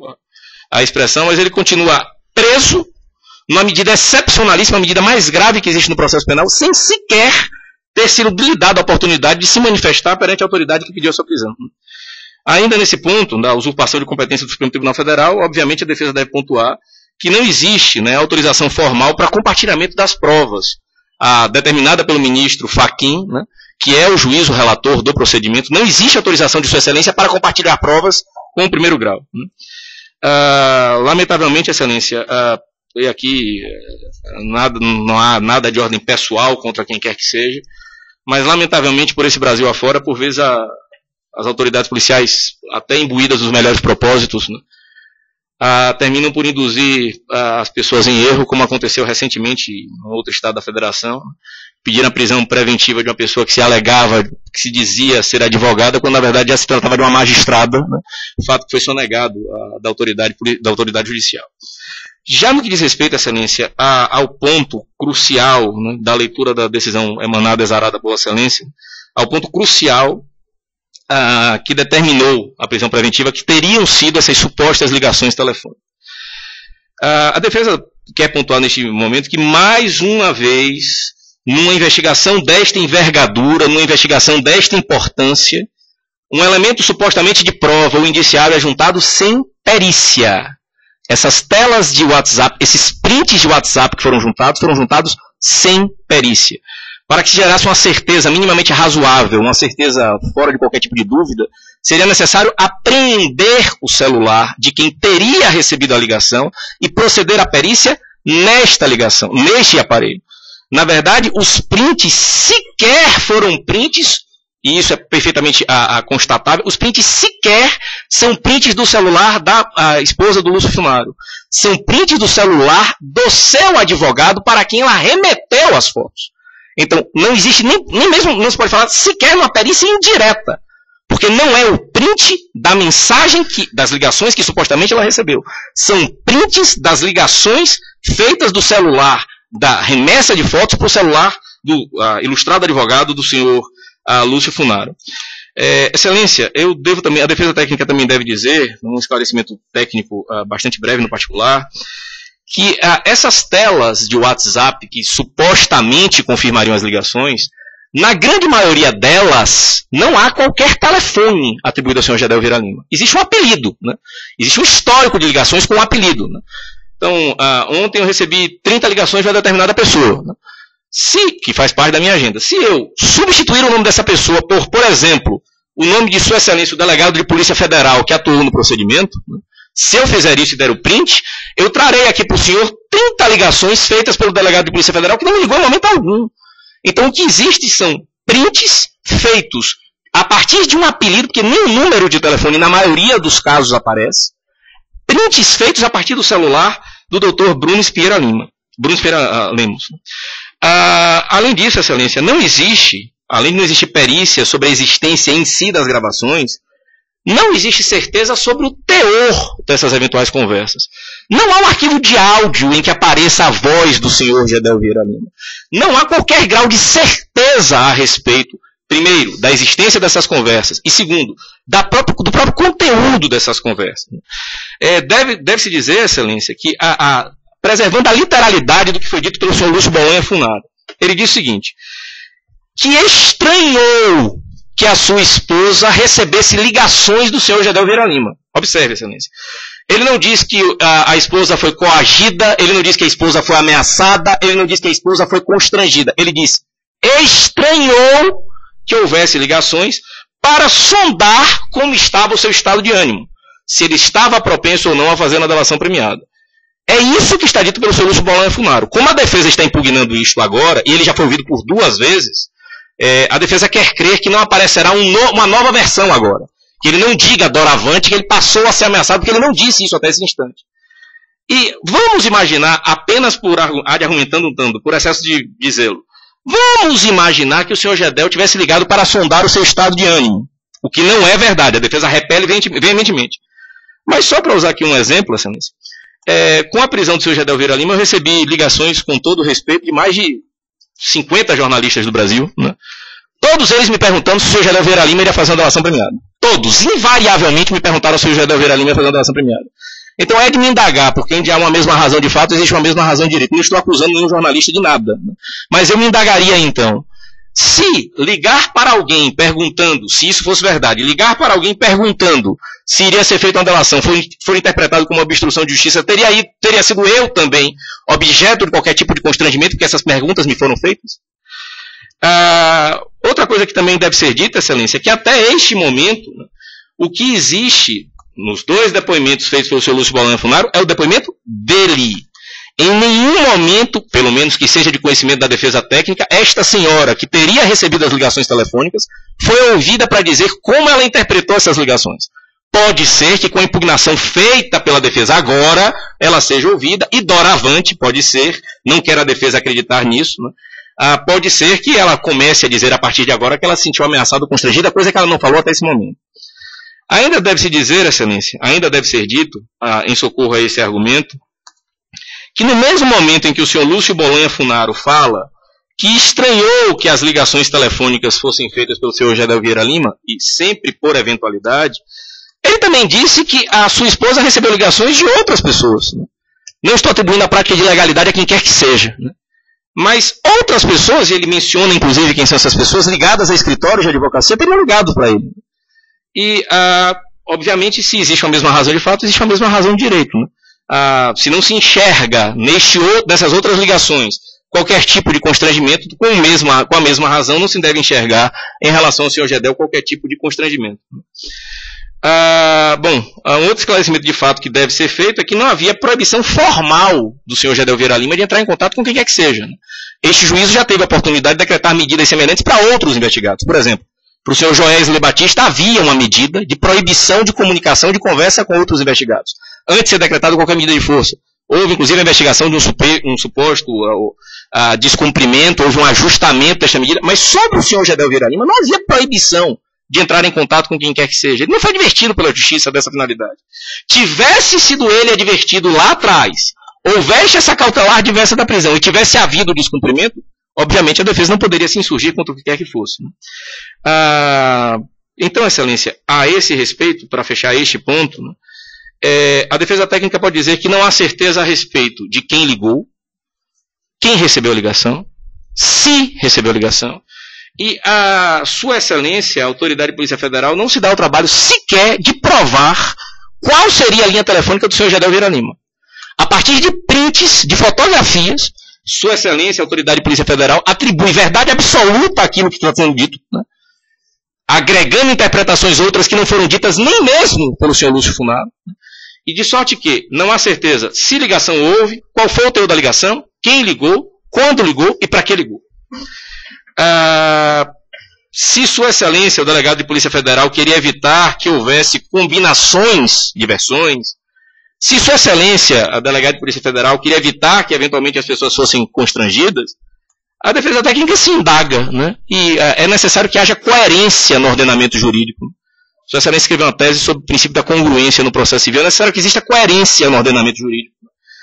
C: a expressão, mas ele continua preso numa medida excepcionalíssima, a medida mais grave que existe no processo penal, sem sequer ter sido lhe dado a oportunidade de se manifestar perante a autoridade que pediu a sua prisão. Ainda nesse ponto, da usurpação de competência do Supremo Tribunal Federal, obviamente a defesa deve pontuar que não existe, né, autorização formal para compartilhamento das provas, a, determinada pelo ministro Fachin, né, que é o juiz, o relator do procedimento. Não existe autorização de Sua Excelência para compartilhar provas com o primeiro grau. Né. Ah, lamentavelmente, Excelência, ah, e aqui nada, não há nada de ordem pessoal contra quem quer que seja, mas lamentavelmente por esse Brasil afora, por vezes a as autoridades policiais, até imbuídas dos melhores propósitos, né, ah, terminam por induzir ah, as pessoas em erro, como aconteceu recentemente em outro estado da federação, pediram a prisão preventiva de uma pessoa que se alegava, que se dizia ser advogada, quando na verdade já se tratava de uma magistrada, né, fato que foi sonegado ah, da, autoridade, da autoridade judicial. Já no que diz respeito, Excelência, a, ao ponto crucial, né, da leitura da decisão emanada exarada por Vossa Excelência, ao ponto crucial Ah, que determinou a prisão preventiva, que teriam sido essas supostas ligações telefônicas. Ah, a defesa quer pontuar neste momento que, mais uma vez, numa investigação desta envergadura, numa investigação desta importância, um elemento supostamente de prova ou indiciário é juntado sem perícia. Essas telas de WhatsApp, esses prints de WhatsApp que foram juntados, foram juntados sem perícia. Para que se gerasse uma certeza minimamente razoável, uma certeza fora de qualquer tipo de dúvida, seria necessário apreender o celular de quem teria recebido a ligação e proceder à perícia nesta ligação, neste aparelho. Na verdade, os prints sequer foram prints, e isso é perfeitamente a, a constatável, os prints sequer são prints do celular da a esposa do Lúcio Funaro. São prints do celular do seu advogado para quem ela remeteu as fotos. Então, não existe nem, nem mesmo, não se pode falar sequer uma perícia indireta, porque não é o print da mensagem, que, das ligações que supostamente ela recebeu. São prints das ligações feitas do celular, da remessa de fotos para o celular do uh, ilustrado advogado do senhor uh, Lúcio Funaro. É, excelência, eu devo também, a defesa técnica também deve dizer, num esclarecimento técnico uh, bastante breve no particular, que uh, essas telas de WhatsApp que supostamente confirmariam as ligações, na grande maioria delas, não há qualquer telefone atribuído ao senhor Gedel Vieira Lima. Existe um apelido, né? Existe um histórico de ligações com um apelido, né? Então, uh, ontem eu recebi trinta ligações de uma determinada pessoa, né? Se, que faz parte da minha agenda, se eu substituir o nome dessa pessoa por, por exemplo, o nome de Sua Excelência, o delegado de Polícia Federal que atuou no procedimento, né? Se eu fizer isso e der o print, eu trarei aqui para o senhor trinta ligações feitas pelo delegado de Polícia Federal que não me ligou em momento algum. Então, o que existe são prints feitos a partir de um apelido, porque nem o número de telefone, na maioria dos casos, aparece. Prints feitos a partir do celular do doutor Bruno Espieira Lima. Bruno Espieira uh, Lemos. Uh, além disso, Excelência, não existe, além de não existir perícia sobre a existência em si das gravações, não existe certeza sobre o teor dessas eventuais conversas. Não há um arquivo de áudio em que apareça a voz do senhor Gedel Vieira Lima. Não há qualquer grau de certeza a respeito, primeiro, da existência dessas conversas, e segundo, da própria, do próprio conteúdo dessas conversas. É, deve, deve-se dizer, Excelência, que a, a, preservando a literalidade do que foi dito pelo senhor Lúcio Bolonha Funaro, ele disse o seguinte, que estranhou que a sua esposa recebesse ligações do senhor Gedel Vieira Lima. Observe, Excelência. Ele não diz que a, a esposa foi coagida, ele não diz que a esposa foi ameaçada, ele não diz que a esposa foi constrangida. Ele diz, estranhou que houvesse ligações para sondar como estava o seu estado de ânimo. Se ele estava propenso ou não a fazer uma delação premiada. É isso que está dito pelo senhor Lúcio Bolonha Funaro. Como a defesa está impugnando isto agora, e ele já foi ouvido por duas vezes, é, a defesa quer crer que não aparecerá um no, uma nova versão agora. Que ele não diga doravante que ele passou a ser ameaçado, porque ele não disse isso até esse instante. E vamos imaginar, apenas por argumentando um tanto, por excesso de, de zelo, vamos imaginar que o senhor Gedel tivesse ligado para sondar o seu estado de ânimo. O que não é verdade, a defesa repele veementemente. Mas só para usar aqui um exemplo, Excelência, é, com a prisão do senhor Gedel Vieira Lima, eu recebi ligações, com todo o respeito, de mais de cinquenta jornalistas do Brasil, né? Todos eles me perguntando se o senhor Gedel Vieira Lima iria fazer uma delação premiada. Todos, invariavelmente, me perguntaram se o senhor Gedel Vieira Lima ia fazer uma delação premiada. Então é de me indagar, porque onde há uma mesma razão de fato, existe uma mesma razão de direito. Não estou acusando nenhum jornalista de nada. Né? Mas eu me indagaria então, se ligar para alguém perguntando, se isso fosse verdade, ligar para alguém perguntando se iria ser feita uma delação, for, for interpretado como obstrução de justiça, teria, teria sido eu também objeto de qualquer tipo de constrangimento, porque essas perguntas me foram feitas? Ah, outra coisa que também deve ser dita, Excelência, é que até este momento, né, o que existe nos dois depoimentos feitos pelo senhor Lúcio Bolonha Funaro é o depoimento dele. Em nenhum momento, pelo menos que seja de conhecimento da defesa técnica, esta senhora, que teria recebido as ligações telefônicas, foi ouvida para dizer como ela interpretou essas ligações. Pode ser que com a impugnação feita pela defesa agora, ela seja ouvida, e doravante, pode ser, não quero a defesa acreditar nisso, né? Ah, pode ser que ela comece a dizer a partir de agora que ela se sentiu ameaçada ou constrangida, coisa que ela não falou até esse momento. Ainda deve se dizer, Excelência, ainda deve ser dito, ah, em socorro a esse argumento, que no mesmo momento em que o senhor Lúcio Bolonha Funaro fala que estranhou que as ligações telefônicas fossem feitas pelo senhor Gedel Vieira Lima, e sempre por eventualidade, ele também disse que a sua esposa recebeu ligações de outras pessoas. Né? Não estou atribuindo a prática de ilegalidade a quem quer que seja. Né? Mas outras pessoas, e ele menciona inclusive quem são essas pessoas, ligadas a escritórios de advocacia, teriam ligado para ele. E, ah, obviamente, se existe uma mesma razão de fato, existe uma mesma razão de direito. Né? Ah, se não se enxerga neste, nessas outras ligações qualquer tipo de constrangimento, com a, mesma, com a mesma razão não se deve enxergar em relação ao senhor Gedel qualquer tipo de constrangimento. Ah, bom, um outro esclarecimento de fato que deve ser feito é que não havia proibição formal do senhor Gedel Vieira Lima de entrar em contato com quem quer que seja. Né? Este juízo já teve a oportunidade de decretar medidas semelhantes para outros investigados. Por exemplo, para o senhor Joesley Batista havia uma medida de proibição de comunicação, de conversa com outros investigados. Antes de ser decretado qualquer medida de força. Houve inclusive a investigação de um, super, um suposto uh, uh, descumprimento, houve um ajustamento desta medida, mas sobre o senhor Gedel Vieira Lima não havia proibição de entrar em contato com quem quer que seja. Ele não foi advertido pela justiça dessa finalidade. Tivesse sido ele advertido lá atrás, houvesse essa cautelar diversa da prisão e tivesse havido o descumprimento, obviamente a defesa não poderia se insurgir contra o que quer que fosse. Né? Ah, Então, Excelência, a esse respeito, para fechar este ponto, né, é, a defesa técnica pode dizer que não há certeza a respeito de quem ligou, quem recebeu a ligação, se recebeu a ligação, e a Sua Excelência, a Autoridade de Polícia Federal, não se dá o trabalho sequer de provar qual seria a linha telefônica do senhor Gedel Vieira Lima. A partir de prints, de fotografias, Sua Excelência, a Autoridade de Polícia Federal, atribui verdade absoluta àquilo que está sendo dito, né? Agregando interpretações outras que não foram ditas nem mesmo pelo senhor Lúcio Funaro. E de sorte que não há certeza se ligação houve, qual foi o teor da ligação, quem ligou, quando ligou e para que ligou. Ah, se Sua Excelência, o delegado de Polícia Federal, queria evitar que houvesse combinações de versões, se Sua Excelência, a delegada de Polícia Federal, queria evitar que eventualmente as pessoas fossem constrangidas, a defesa técnica se indaga, né? E uh, é necessário que haja coerência no ordenamento jurídico. Sua Excelência escreveu uma tese sobre o princípio da congruência no processo civil. É necessário que exista coerência no ordenamento jurídico.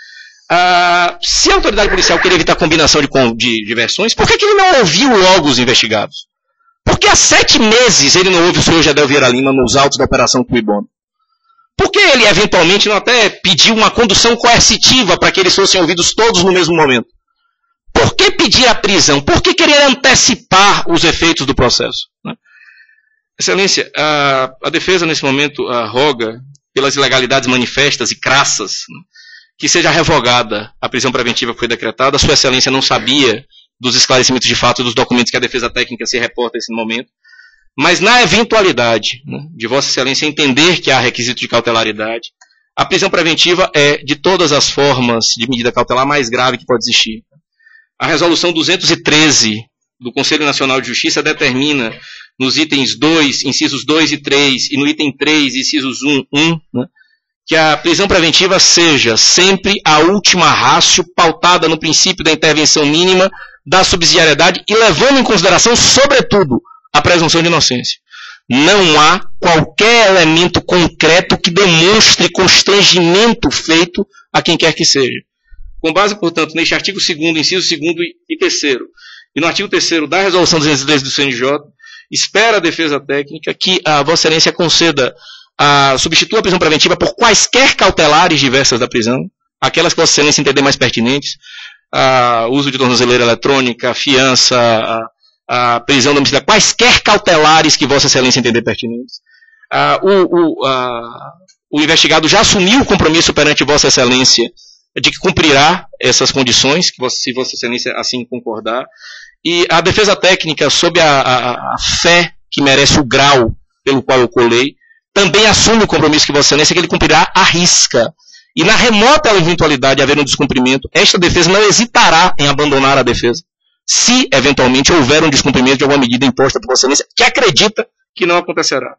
C: Uh, se a autoridade policial queria evitar combinação de, de, de versões, por que, que ele não ouviu logo os investigados? Por que há sete meses ele não ouve o senhor Gedel Vieira Lima nos autos da Operação Cuibono? Por que ele eventualmente não até pediu uma condução coercitiva para que eles fossem ouvidos todos no mesmo momento? Por que pedir a prisão? Por que querer antecipar os efeitos do processo? Né? Excelência, a, a defesa nesse momento a, roga pelas ilegalidades manifestas e crassas, né, que seja revogada a prisão preventiva que foi decretada. Sua Excelência não sabia dos esclarecimentos de fato dos documentos que a defesa técnica se reporta nesse momento. Mas na eventualidade, né, de Vossa Excelência entender que há requisito de cautelaridade, a prisão preventiva é, de todas as formas de medida cautelar, mais grave que pode existir. A resolução duzentos e treze do Conselho Nacional de Justiça determina nos itens dois, incisos dois e três, e no item três, incisos um, um, né, que a prisão preventiva seja sempre a última rácio pautada no princípio da intervenção mínima da subsidiariedade e levando em consideração, sobretudo, a presunção de inocência. Não há qualquer elemento concreto que demonstre constrangimento feito a quem quer que seja. Com base, portanto, neste artigo segundo, inciso segundo e terceiro, e no artigo terceiro da resolução duzentos e treze do C N J, espera a defesa técnica que a Vossa Excelência conceda, a, substitua a prisão preventiva por quaisquer cautelares diversas da prisão, aquelas que Vossa Excelência entender mais pertinentes, a uso de tornozeleira eletrônica, a fiança, a, a prisão domiciliar, quaisquer cautelares que Vossa Excelência entender pertinentes. A, o, o, a, o investigado já assumiu o compromisso perante Vossa Excelência de que cumprirá essas condições, que se Vossa Excelência assim concordar, e a defesa técnica, sob a, a, a fé que merece o grau pelo qual eu colei, também assume o compromisso que Vossa Excelência que ele cumprirá à risca. E na remota eventualidade de haver um descumprimento, esta defesa não hesitará em abandonar a defesa, se eventualmente houver um descumprimento de alguma medida imposta por Vossa Excelência, que acredita que não acontecerá.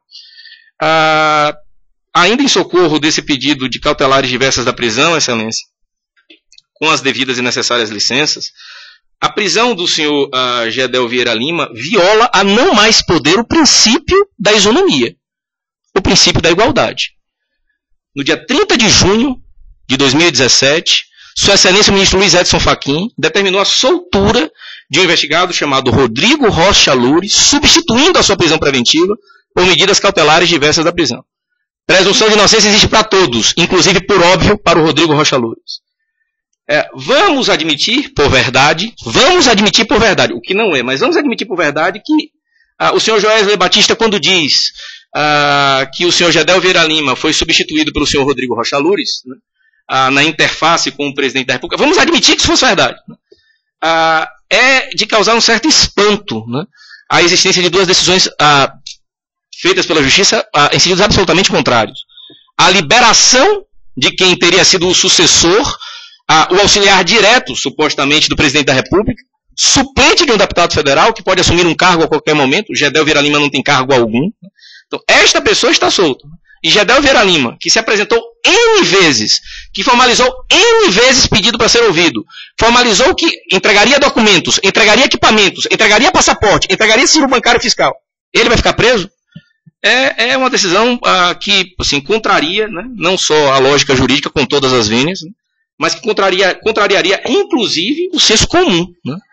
C: Ah, ainda em socorro desse pedido de cautelares diversas da prisão, Excelência, com as devidas e necessárias licenças, a prisão do senhor uh, Gedel Vieira Lima viola a não mais poder o princípio da isonomia, o princípio da igualdade. No dia trinta de junho de dois mil e dezessete, Sua Excelência o ministro Luiz Edson Fachin determinou a soltura de um investigado chamado Rodrigo Rocha Loures, substituindo a sua prisão preventiva por medidas cautelares diversas da prisão. Presunção de inocência existe para todos, inclusive, por óbvio, para o Rodrigo Rocha Loures. É, vamos admitir por verdade, vamos admitir por verdade, o que não é, mas vamos admitir por verdade que ah, o senhor Joesley Batista, quando diz ah, que o senhor Gedel Vieira Lima foi substituído pelo senhor Rodrigo Rocha Loures, né, ah, na interface com o presidente da República, vamos admitir que isso fosse verdade. Né, ah, é de causar um certo espanto, né, a existência de duas decisões ah, feitas pela Justiça ah, em sentidos absolutamente contrários. A liberação de quem teria sido o sucessor, Ah, o auxiliar direto, supostamente, do presidente da República, suplente de um deputado federal, que pode assumir um cargo a qualquer momento. Gedel Vieira Lima não tem cargo algum. Então, esta pessoa está solta. E Gedel Vieira Lima, que se apresentou N vezes, que formalizou N vezes pedido para ser ouvido, formalizou que entregaria documentos, entregaria equipamentos, entregaria passaporte, entregaria seguro bancário fiscal. Ele vai ficar preso? É, é uma decisão ah, que assim, contraria, né, não só a lógica jurídica com todas as vênias, né, mas que contraria, contrariaria, inclusive, o senso comum. Né?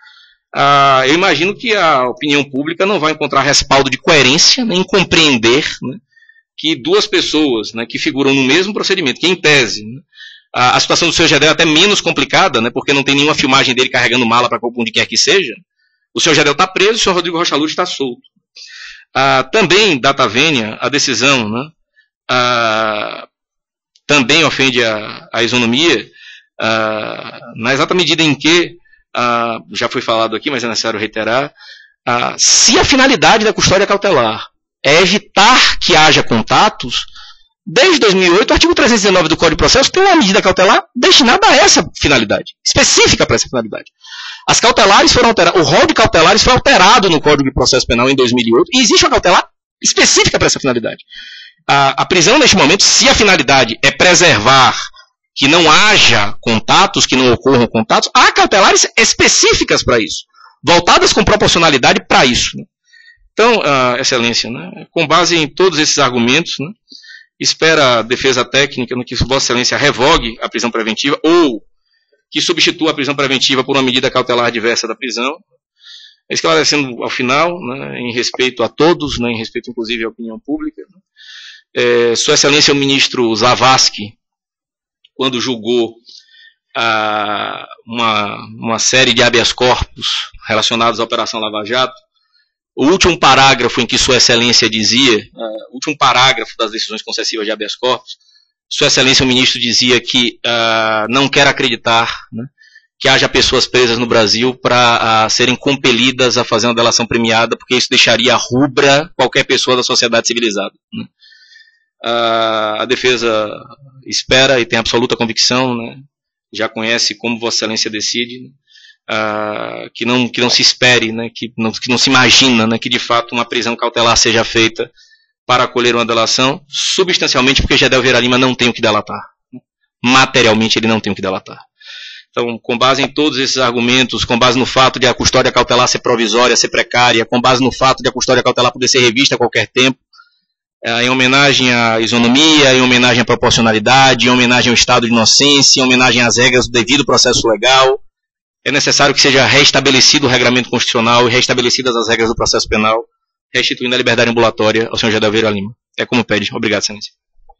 C: ah, eu imagino que a opinião pública não vai encontrar respaldo de coerência, nem compreender, né, que duas pessoas, né, que figuram no mesmo procedimento, que em tese, né, a, a situação do senhor Gedel é até menos complicada, né, porque não tem nenhuma filmagem dele carregando mala para onde quer que seja. O senhor Gedel está preso, o senhor Rodrigo Rocha Luz está solto. Ah, também, data vênia, a decisão, né, ah, também ofende a, a isonomia, ah, na exata medida em que, ah, já foi falado aqui, mas é necessário reiterar, ah, se a finalidade da custódia cautelar é evitar que haja contatos, desde dois mil e oito, o artigo trezentos e dezenove do Código de Processo tem uma medida cautelar destinada a essa finalidade, específica para essa finalidade. As cautelares foram alteradas, o rol de cautelares foi alterado no Código de Processo Penal em dois mil e oito, e existe uma cautelar específica para essa finalidade. A, a prisão, neste momento, se a finalidade é preservar que não haja contatos, que não ocorram contatos, há cautelares específicas para isso, voltadas com proporcionalidade para isso. Né? Então, uh, Excelência, né, com base em todos esses argumentos, né, espera a defesa técnica no que Vossa Excelência revogue a prisão preventiva ou que substitua a prisão preventiva por uma medida cautelar diversa da prisão, esclarecendo ao final, né, em respeito a todos, né, em respeito inclusive à opinião pública. Né, é, Sua Excelência o ministro Zavascki, quando julgou ah, uma, uma série de habeas corpus relacionados à Operação Lava Jato, o último parágrafo em que Sua Excelência dizia, uh, o último parágrafo das decisões concessivas de habeas corpus, Sua Excelência o ministro dizia que uh, não quer acreditar, né, que haja pessoas presas no Brasil para uh, serem compelidas a fazer uma delação premiada, porque isso deixaria rubra qualquer pessoa da sociedade civilizada. Né. Uh, a defesa espera e tem absoluta convicção, né, já conhece como Vossa Excelência decide, né, Uh, que, não, que não se espere, né, que, não, que não se imagina, né, que de fato uma prisão cautelar seja feita para acolher uma delação, substancialmente porque Gedel Vieira Lima não tem o que delatar. Materialmente ele não tem o que delatar. Então, com base em todos esses argumentos, com base no fato de a custódia cautelar ser provisória, ser precária, com base no fato de a custódia cautelar poder ser revista a qualquer tempo, uh, em homenagem à isonomia, em homenagem à proporcionalidade, em homenagem ao estado de inocência, em homenagem às regras do devido processo legal, é necessário que seja restabelecido o regramento constitucional e restabelecidas as regras do processo penal, restituindo a liberdade ambulatória ao senhor Gedel Vieira Lima. É como pede. Obrigado, Excelência.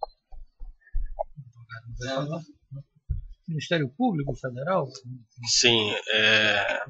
A: Ministério Público Federal?
D: Sim. É...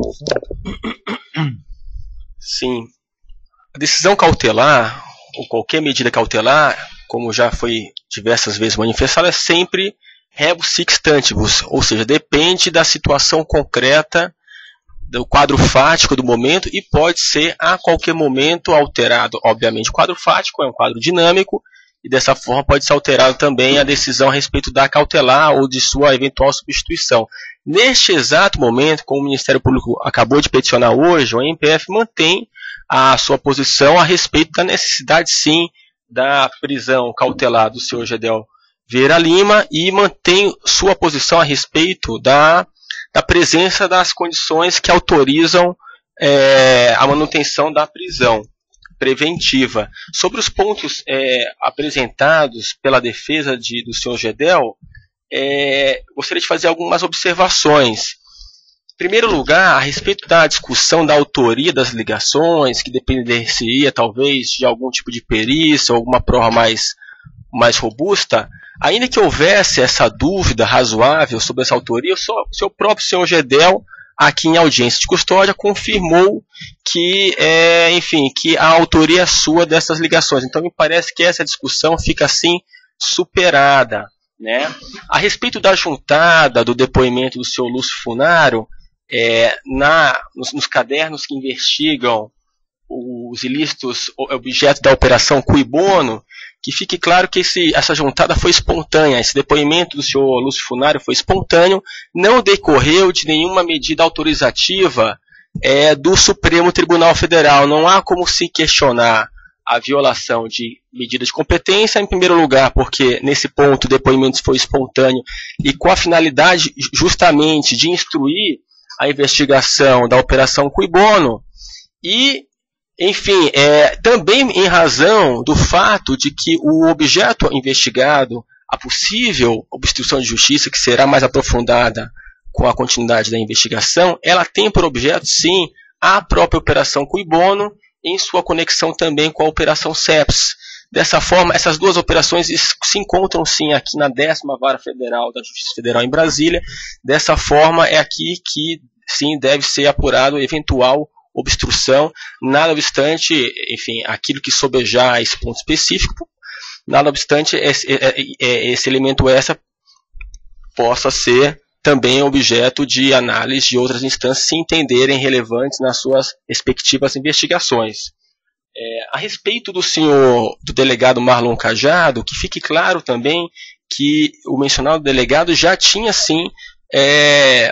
D: Sim. A decisão cautelar, ou qualquer medida cautelar, como já foi diversas vezes manifestado, é sempre rebus sic stantibus, ou seja, depende da situação concreta, do quadro fático do momento e pode ser a qualquer momento alterado. Obviamente, o quadro fático é um quadro dinâmico e dessa forma pode ser alterado também a decisão a respeito da cautelar ou de sua eventual substituição. Neste exato momento, como o Ministério Público acabou de peticionar hoje, o M P F mantém a sua posição a respeito da necessidade, sim, da prisão cautelar do senhor Gedel Vieira Lima e mantém sua posição a respeito da, da presença das condições que autorizam é, a manutenção da prisão preventiva. Sobre os pontos é, apresentados pela defesa de, do senhor Gedel, é, gostaria de fazer algumas observações. Em primeiro lugar, a respeito da discussão da autoria das ligações, que dependeria talvez de algum tipo de perícia ou alguma prova mais, mais robusta, ainda que houvesse essa dúvida razoável sobre essa autoria, o seu próprio senhor Gedel, aqui em audiência de custódia, confirmou que, é, enfim, que a autoria é sua dessas ligações. Então, me parece que essa discussão fica, assim, superada. Né? A respeito da juntada do depoimento do senhor Lúcio Funaro, é, na, nos, nos cadernos que investigam os ilícitos objeto da Operação Cui Bono, que fique claro que esse, essa juntada foi espontânea, esse depoimento do senhor Lúcio Funaro foi espontâneo, não decorreu de nenhuma medida autorizativa é, do Supremo Tribunal Federal. Não há como se questionar a violação de medida de competência, em primeiro lugar, porque nesse ponto o depoimento foi espontâneo e com a finalidade justamente de instruir a investigação da Operação Cui Bono e, enfim, é, também em razão do fato de que o objeto investigado, a possível obstrução de justiça, que será mais aprofundada com a continuidade da investigação, ela tem por objeto, sim, a própria Operação Cui Bono, em sua conexão também com a Operação CEPS. Dessa forma, essas duas operações se encontram, sim, aqui na décima Vara Federal da Justiça Federal em Brasília. Dessa forma, é aqui que, sim, deve ser apurado eventual obstrução, nada obstante, enfim, aquilo que sobejar esse ponto específico, nada obstante, esse, esse elemento essa possa ser também objeto de análise de outras instâncias se entenderem relevantes nas suas respectivas investigações. É, a respeito do senhor, do delegado Marlon Cajado, que fique claro também que o mencionado delegado já tinha, sim, é,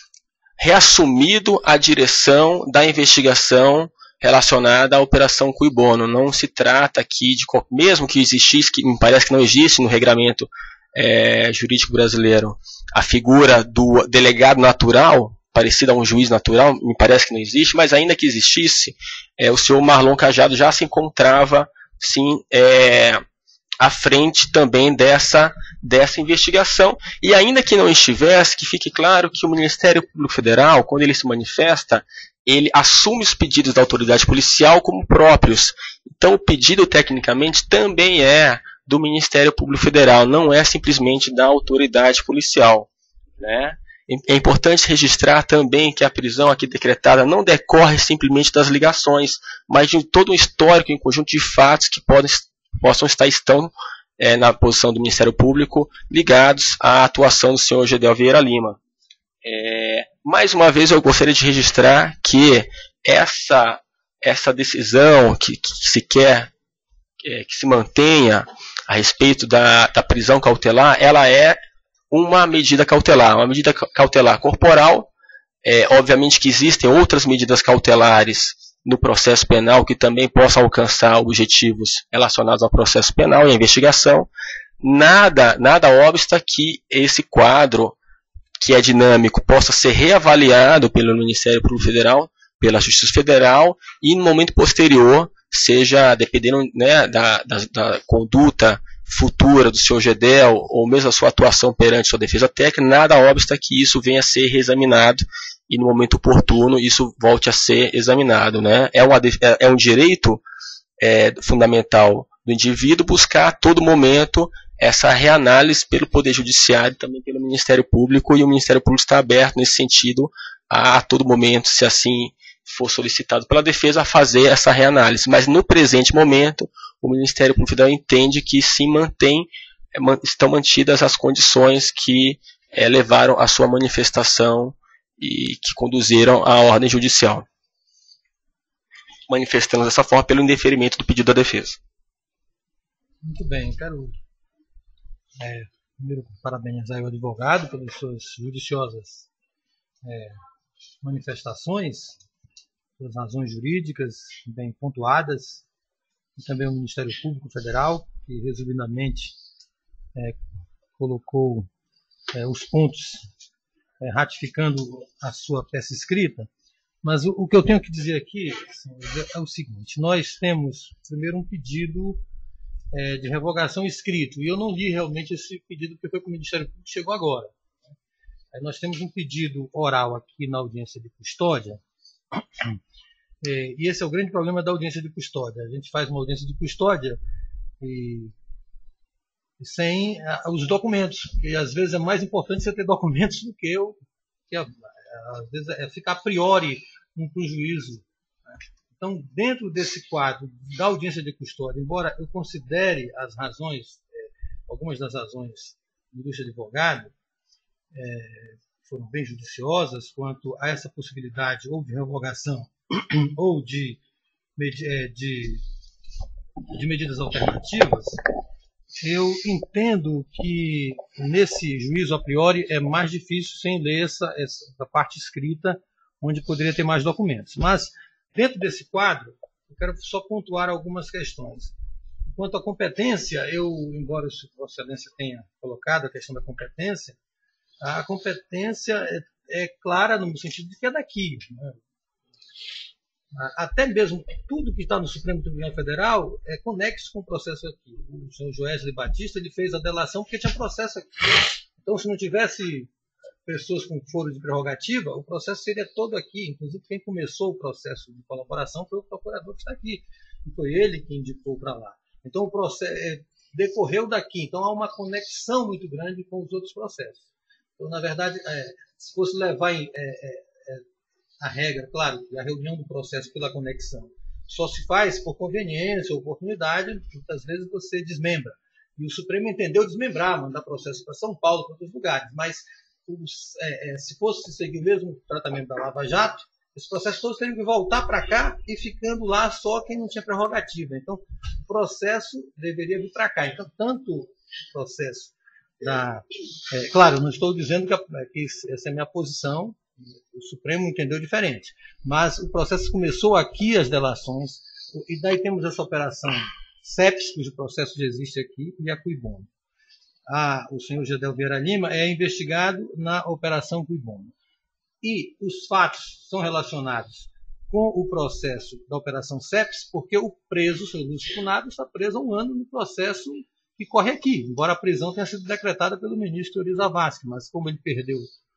D: reassumido a direção da investigação relacionada à Operação Cui Bono. Não se trata aqui de, mesmo que existisse, que me parece que não existe no regramento é, jurídico brasileiro, a figura do delegado natural, parecida a um juiz natural, me parece que não existe, mas ainda que existisse, é, o senhor Marlon Cajado já se encontrava, sim, é, à frente também dessa, dessa investigação. E ainda que não estivesse, que fique claro que o Ministério Público Federal, quando ele se manifesta, ele assume os pedidos da autoridade policial como próprios. Então o pedido, tecnicamente, também é do Ministério Público Federal, não é simplesmente da autoridade policial, né? É importante registrar também que a prisão aqui decretada não decorre simplesmente das ligações, mas de todo um histórico, um conjunto de fatos que podem, possam estar estão, é, na posição do Ministério Público ligados à atuação do senhor Gedel Vieira Lima. É, mais uma vez eu gostaria de registrar que essa, essa decisão que, que se quer é, que se mantenha a respeito da, da prisão cautelar, ela é uma medida cautelar, uma medida cautelar corporal. É, obviamente que existem outras medidas cautelares no processo penal que também possam alcançar objetivos relacionados ao processo penal e à investigação. Nada, nada obsta que esse quadro, que é dinâmico, possa ser reavaliado pelo Ministério Público Federal, pela Justiça Federal, e no momento posterior, seja, dependendo, né, da, da, da conduta futura do senhor Gedel, ou mesmo a sua atuação perante sua defesa técnica, nada obsta que isso venha a ser reexaminado e no momento oportuno isso volte a ser examinado, né? É, uma, é um direito é, fundamental do indivíduo buscar a todo momento essa reanálise pelo Poder Judiciário e também pelo Ministério Público, e o Ministério Público está aberto nesse sentido a, a todo momento, se assim for solicitado pela defesa, a fazer essa reanálise. Mas no presente momento, o Ministério Público Federal entende que se mantém, estão mantidas as condições que é, levaram à sua manifestação e que conduziram à ordem judicial, manifestando dessa forma pelo indeferimento do pedido da defesa.
A: Muito bem, quero é, primeiro parabenizar o advogado pelas suas judiciosas é, manifestações, pelas razões jurídicas bem pontuadas, e também o Ministério Público Federal, que resumidamente é, colocou é, os pontos é, ratificando a sua peça escrita. Mas o, o que eu tenho que dizer aqui é o seguinte: nós temos primeiro um pedido é, de revogação escrito, e eu não li realmente esse pedido porque foi com o Ministério Público que chegou agora. Aí nós temos um pedido oral aqui na audiência de custódia. E esse é o grande problema da audiência de custódia. A gente faz uma audiência de custódia e, e sem a, os documentos, e às vezes é mais importante você ter documentos do que eu, que às vezes é ficar a priori um prejuízo. Então, dentro desse quadro da audiência de custódia, embora eu considere as razões, é, algumas das razões do ilustre advogado é, foram bem judiciosas quanto a essa possibilidade ou de revogação ou de, de, de, de medidas alternativas, eu entendo que nesse juízo a priori é mais difícil sem ler essa, essa parte escrita, onde poderia ter mais documentos. Mas, dentro desse quadro, eu quero só pontuar algumas questões. Quanto à competência, eu, embora Vossa Excelência tenha colocado a questão da competência, a competência é, é clara no sentido de que é daqui, né? Até mesmo tudo que está no Supremo Tribunal Federal é conexo com o processo aqui. O senhor Joesley Batista ele fez a delação porque tinha processo aqui. Então, se não tivesse pessoas com foro de prerrogativa, o processo seria todo aqui. Inclusive, quem começou o processo de colaboração foi o procurador que está aqui. E foi ele que indicou para lá. Então, o processo é, decorreu daqui. Então, há uma conexão muito grande com os outros processos. Então, na verdade, é, se fosse levar em, é, é, a regra, claro, que a reunião do processo pela conexão só se faz por conveniência ou oportunidade, muitas vezes você desmembra. E o Supremo entendeu desmembrar, mandar processo para São Paulo, para outros lugares. Mas os, é, é, se fosse seguir o mesmo tratamento da Lava Jato, esse processo todo teria que voltar para cá e ficando lá só quem não tinha prerrogativa. Então, o processo deveria vir para cá. Então, tanto o processo da... É, claro, não estou dizendo que, a, que essa é a minha posição, o Supremo entendeu diferente. Mas o processo começou aqui, as delações, e daí temos essa operação CEPS, cujo processo já existe aqui, e a Cui Bono. Ah, o senhor Gedel Vieira Lima é investigado na operação Cui Bono. E os fatos são relacionados com o processo da operação CEPS, porque o preso, o senhor Lúcio Funado, está preso há um ano no processo que corre aqui, embora a prisão tenha sido decretada pelo ministro Euri Zavascki, mas como ele perdeu,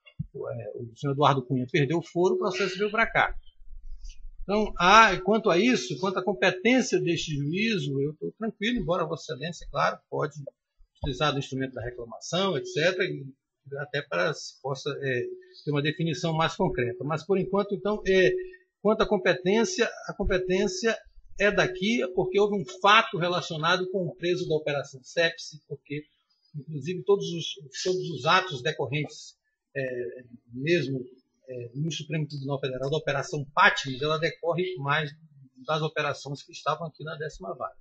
A: o senhor Eduardo Cunha perdeu o foro, o processo veio para cá. Então, há, quanto a isso, quanto à competência deste juízo, eu estou tranquilo, embora a Vossa Excelência, claro, pode utilizar do instrumento da reclamação, etcétera, e até para se possa é, ter uma definição mais concreta. Mas, por enquanto, então, é, quanto à competência, a competência é daqui, porque houve um fato relacionado com o preso da Operação CEPS, porque, inclusive, todos os, todos os atos decorrentes, é, mesmo é, no Supremo Tribunal Federal, da Operação Patmos, ela decorre mais das operações que estavam aqui na décima vara.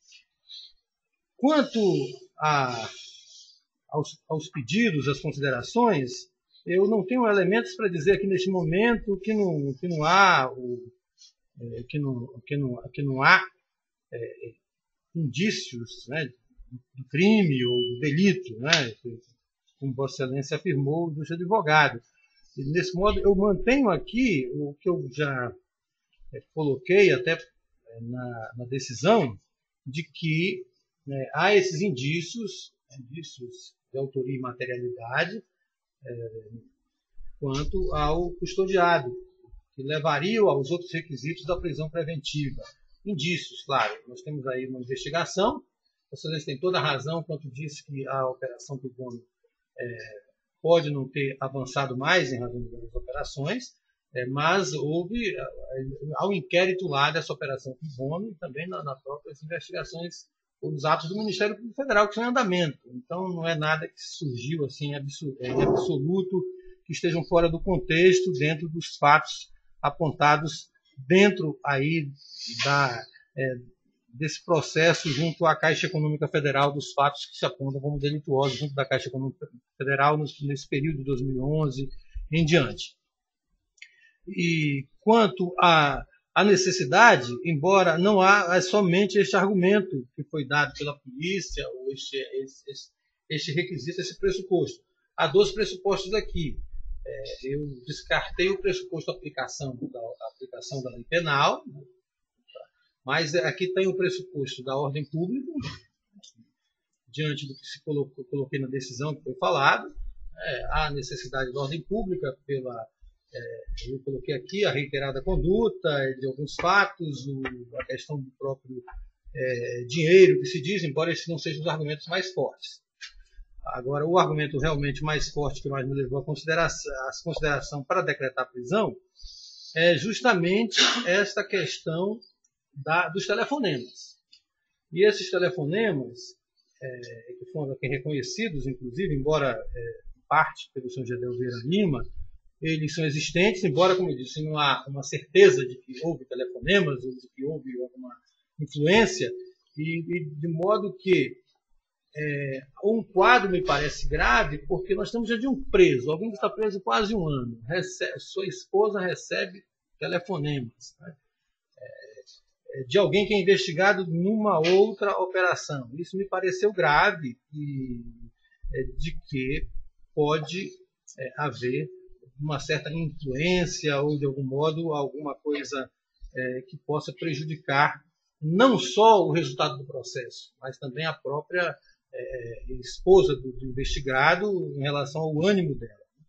A: Quanto a... Aos, aos pedidos, às considerações, eu não tenho elementos para dizer aqui neste momento que não, que não há, o, é, que não, que não, que não há é, indícios, né, do crime ou do delito, né, como Vossa Excelência afirmou, do seu advogado. E, desse modo, eu mantenho aqui o que eu já é, coloquei até é, na, na decisão, de que é, há esses indícios, indícios de autoria e materialidade, é, quanto ao custodiado, que levariam aos outros requisitos da prisão preventiva. Indícios, claro, nós temos aí uma investigação, vocês têm toda a razão quando disse que a operação Cui Bono é, pode não ter avançado mais em razão das operações, é, mas houve, ao inquérito lá dessa operação Cui Bono e também na, nas próprias investigações os atos do Ministério Público Federal que estão em andamento. Então, não é nada que surgiu assim em absoluto, que estejam fora do contexto, dentro dos fatos apontados dentro aí da, é, desse processo junto à Caixa Econômica Federal, dos fatos que se apontam como delituosos junto da Caixa Econômica Federal nesse período de dois mil e onze em diante. E quanto a A necessidade, embora não há é somente este argumento que foi dado pela polícia, ou este, este, este requisito, esse pressuposto. Há dois pressupostos aqui. É, eu descartei o pressuposto da aplicação da, da aplicação da lei penal, né? Mas aqui tem o pressuposto da ordem pública, diante do que se colocou, coloquei na decisão que foi falado. É, há necessidade da ordem pública pela... É, eu coloquei aqui a reiterada conduta de alguns fatos, o, a questão do próprio é, dinheiro que se diz, embora esses não sejam os argumentos mais fortes. Agora, o argumento realmente mais forte que mais me levou a consideração, a consideração para decretar a prisão é justamente esta questão da, dos telefonemas. E esses telefonemas, é, que foram aqui reconhecidos, inclusive, embora é, parte pelo senhor Gedel Vieira Lima, eles são existentes, embora, como eu disse, não há uma certeza de que houve telefonemas ou de que houve alguma influência, e, e de modo que é, um quadro me parece grave, porque nós estamos diante de um preso, alguém que está preso quase um ano, recebe, sua esposa recebe telefonemas, né, é, de alguém que é investigado numa outra operação. Isso me pareceu grave e é, de que pode é, haver uma certa influência ou, de algum modo, alguma coisa é, que possa prejudicar não só o resultado do processo, mas também a própria é, esposa do, do investigado em relação ao ânimo dela.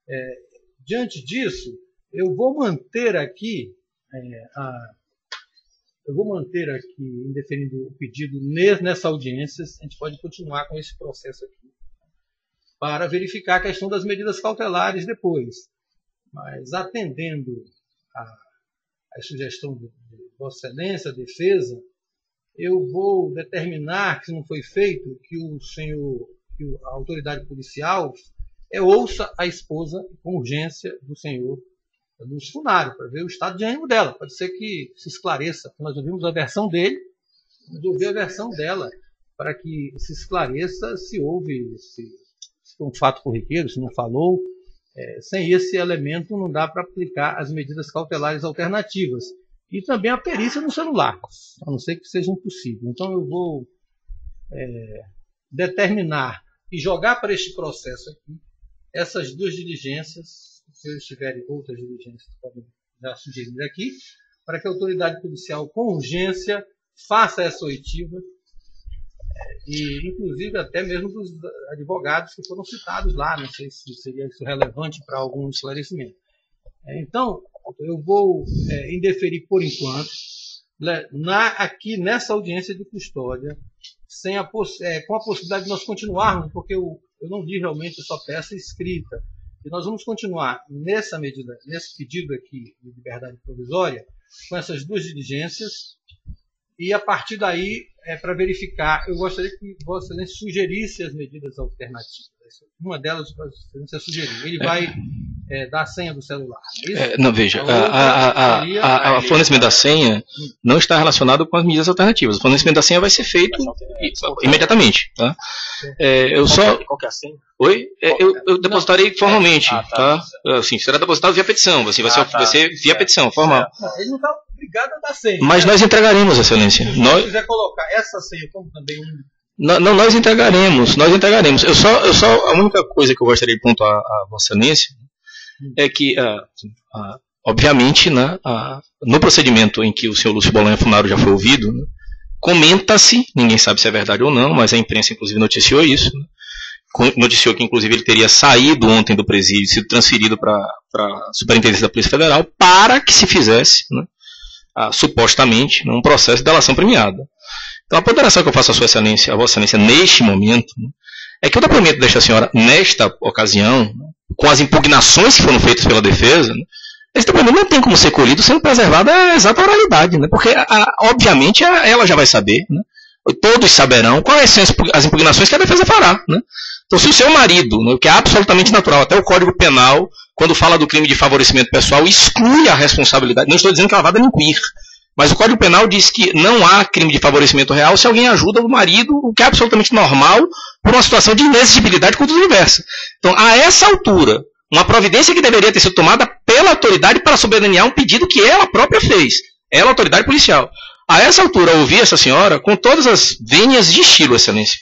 A: É, diante disso, eu vou manter aqui, é, a, eu vou manter aqui, indeferindo o pedido nessa audiência, a gente pode continuar com esse processo aqui, para verificar a questão das medidas cautelares depois. Mas, atendendo a, a sugestão de, de Vossa Excelência, a defesa, eu vou determinar, que se não foi feito, que o senhor, que a autoridade policial é, ouça a esposa com urgência do senhor Lúcio Funari, para ver o estado de ânimo dela. Pode ser que se esclareça. Nós ouvimos a versão dele, vamos ouvir a versão dela, para que se esclareça se houve, se, se foi um fato corriqueiro, se não falou. É, sem esse elemento não dá para aplicar as medidas cautelares alternativas. E também a perícia no celular, a não ser que seja impossível. Então eu vou é, determinar e jogar para este processo aqui essas duas diligências, se eles tiverem outras diligências, podem já sugerir aqui, para que a autoridade policial, com urgência, faça essa oitiva, e inclusive até mesmo dos advogados que foram citados lá, não sei se seria isso relevante para algum esclarecimento. Então, eu vou é, indeferir por enquanto, na, aqui nessa audiência de custódia, sem a, é, com a possibilidade de nós continuarmos, porque eu, eu não li realmente essa peça escrita, e nós vamos continuar nessa medida, nesse pedido aqui de liberdade provisória, com essas duas diligências, e a partir daí, é, para verificar, eu gostaria que Vossa Excelência sugerisse as medidas alternativas. Uma delas, Vossa Excelência sugeriu. Ele vai é, dar a senha do celular. É
C: é, não, veja, a, a, a, a, a fornecimento da senha não está relacionado com as medidas alternativas. O fornecimento da senha vai ser feito imediatamente. Tá? É, eu só...
D: Qual que é a senha?
C: Oi? É, eu, eu depositarei formalmente. Ah, tá. Tá? Assim, será depositado via petição. Assim, vai, ser, ah, tá. vai ser via é. petição, formal.
A: Não, ele não está obrigado a dar senha.
C: Mas nós entregaremos, Excelência.
A: Se
C: nós...
A: quiser colocar essa senha como também um...
C: Não, não, nós entregaremos, nós entregaremos. Eu só, eu só, a única coisa que eu gostaria de pontuar a Vossa Excelência é que, uh, uh, obviamente, né, uh, no procedimento em que o senhor Lúcio Bolanha Funaro já foi ouvido, né, comenta-se, ninguém sabe se é verdade ou não, mas a imprensa inclusive noticiou isso, né, noticiou que inclusive ele teria saído ontem do presídio, sido transferido para a Superintendência da Polícia Federal para que se fizesse, né, uh, supostamente, né, um processo de delação premiada. Então, a ponderação que eu faço a Sua Excelência, a Vossa Excelência, neste momento, né, é que o depoimento desta senhora, nesta ocasião, né, com as impugnações que foram feitas pela defesa, né, esse depoimento não tem como ser colhido sendo preservada a exata oralidade, né, porque, a, obviamente, a, ela já vai saber, né, todos saberão quais são as impugnações que a defesa fará. Né. Então, se o seu marido, né, o que é absolutamente natural, até o Código Penal, quando fala do crime de favorecimento pessoal, exclui a responsabilidade, não estou dizendo que ela vá delinquir, mas o Código Penal diz que não há crime de favorecimento real se alguém ajuda o marido, o que é absolutamente normal, por uma situação de inexigibilidade contra vice-versa. Então, a essa altura, uma providência que deveria ter sido tomada pela autoridade para soberaniar um pedido que ela própria fez, ela, autoridade policial. A essa altura, ouvir essa senhora com todas as vênias de estilo, Excelência,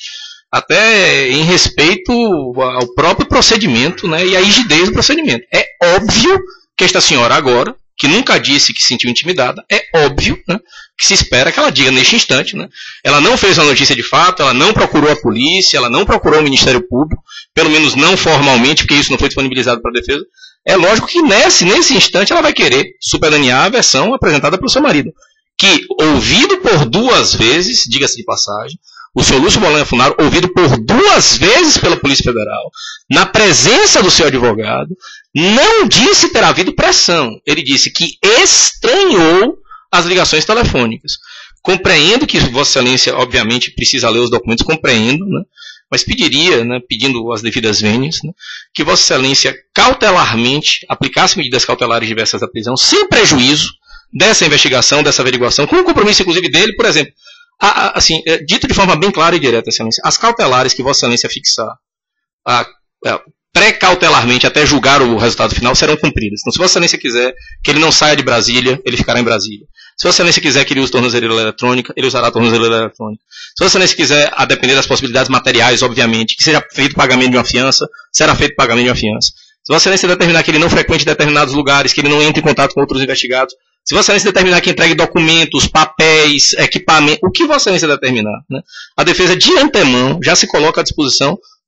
C: até em respeito ao próprio procedimento, né, e à rigidez do procedimento. É óbvio que esta senhora agora, que nunca disse que se sentiu intimidada, é óbvio, né, que se espera que ela diga neste instante. Né, ela não fez uma notícia de fato, ela não procurou a polícia, ela não procurou o Ministério Público, pelo menos não formalmente, porque isso não foi disponibilizado para a defesa. É lógico que nesse, nesse instante ela vai querer superaniar a versão apresentada pelo seu marido, que, ouvido por duas vezes, diga-se de passagem, o senhor Lúcio Bolanha Funaro, ouvido por duas vezes pela Polícia Federal, na presença do seu advogado, não disse ter havido pressão. Ele disse que estranhou as ligações telefônicas. Compreendo que Vossa Excelência, obviamente, precisa ler os documentos, compreendo, né, mas pediria, né, pedindo as devidas vênias, né, que Vossa Excelência cautelarmente aplicasse medidas cautelares diversas da prisão, sem prejuízo dessa investigação, dessa averiguação, com o compromisso, inclusive, dele, por exemplo. A, a, assim, é, dito de forma bem clara e direta, Excelência, as cautelares que Vossa Excelência fixar a, a, pré-cautelarmente até julgar o resultado final serão cumpridas. Então, se Vossa Excelência quiser que ele não saia de Brasília, ele ficará em Brasília. Se Vossa Excelência quiser que ele use tornozeleira eletrônica, ele usará a tornozeleira eletrônica. Se Vossa Excelência quiser, a depender das possibilidades materiais, obviamente, que seja feito pagamento de uma fiança, será feito pagamento de uma fiança. Se Vossa Excelência determinar que ele não frequente determinados lugares, que ele não entre em contato com outros investigados, se Vossa Excelência determinar que entregue documentos, papéis, equipamento, o que Vossa Excelência determinar, né, a defesa de antemão já se coloca à disposição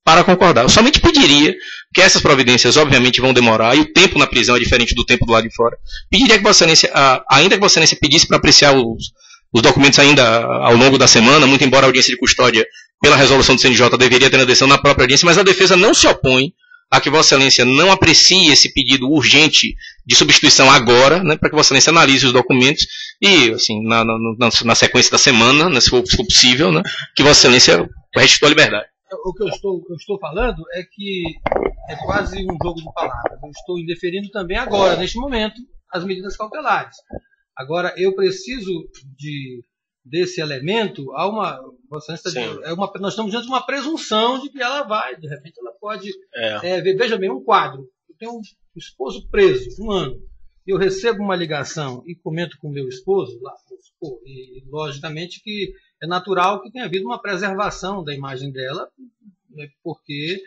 C: para concordar. Eu somente pediria que essas providências, obviamente, vão demorar, e o tempo na prisão é diferente do tempo do lado de fora. Pediria que Vossa Excelência, ainda que Vossa Excelência pedisse para apreciar os, os documentos ainda ao longo da semana, muito embora a audiência de custódia, pela resolução do C N J, deveria ter na decisão na própria audiência, mas a defesa não se opõe a que Vossa Excelência não aprecie esse pedido urgente de substituição agora, né, para que Vossa Excelência analise os documentos e, assim, na, na, na sequência da semana, né, se, for, se for possível, né, que Vossa Excelência restitua a liberdade.
A: O que eu estou, eu estou falando é que é quase um jogo de palavras. Eu estou indeferindo também agora, neste momento, as medidas cautelares. Agora, eu preciso de, desse elemento, há uma, é uma, nós estamos diante de uma presunção de que ela vai, de repente ela pode, é. É, veja bem, um quadro, eu tenho um esposo preso, um ano, eu recebo uma ligação e comento com o meu esposo, lá, e logicamente que é natural que tenha havido uma preservação da imagem dela, né, porque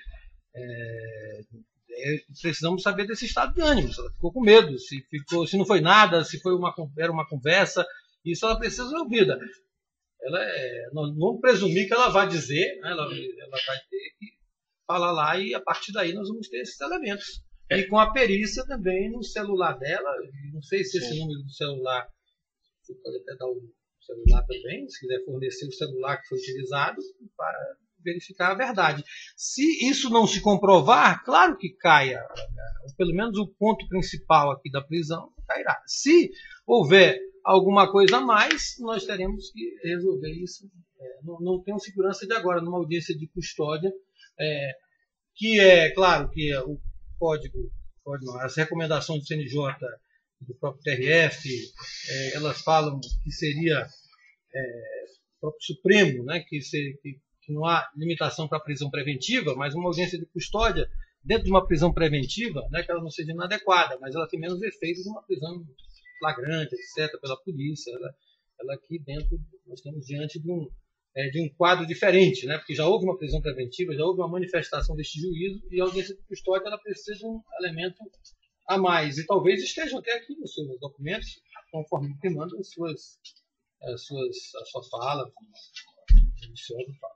A: é, é, precisamos saber desse estado de ânimo, se ela ficou com medo, se, ficou, se não foi nada, se foi uma, era uma conversa, isso ela precisa ser ouvida. Ela é, não, não presumir que ela vai dizer, né, ela, ela vai ter que falar lá e a partir daí nós vamos ter esses elementos. E com a perícia também no celular dela, não sei se esse Sim. número do celular, você pode até dar o celular também, se quiser fornecer o celular que foi utilizado para verificar a verdade. Se isso não se comprovar, claro que caia, ou pelo menos o ponto principal aqui da prisão cairá. Se houver alguma coisa a mais, nós teremos que resolver isso. É, não, não tenho segurança de agora, numa audiência de custódia, é, que é, claro, que é o código, código, as recomendações do C N J, do próprio T R F, é, elas falam que seria é, o próprio Supremo, né, que, se, que, que não há limitação para a prisão preventiva, mas uma audiência de custódia, dentro de uma prisão preventiva, né, que ela não seja inadequada, mas ela tem menos efeitos de uma prisão flagrante, etcétera, pela polícia. Ela, ela aqui dentro, nós estamos diante de um, é, de um quadro diferente, né, porque já houve uma prisão preventiva, já houve uma manifestação deste juízo, e a audiência de custódia ela precisa de um elemento a mais, e talvez estejam até aqui nos seus documentos, conforme que mandam as suas, as suas, a sua fala, o senhor fala.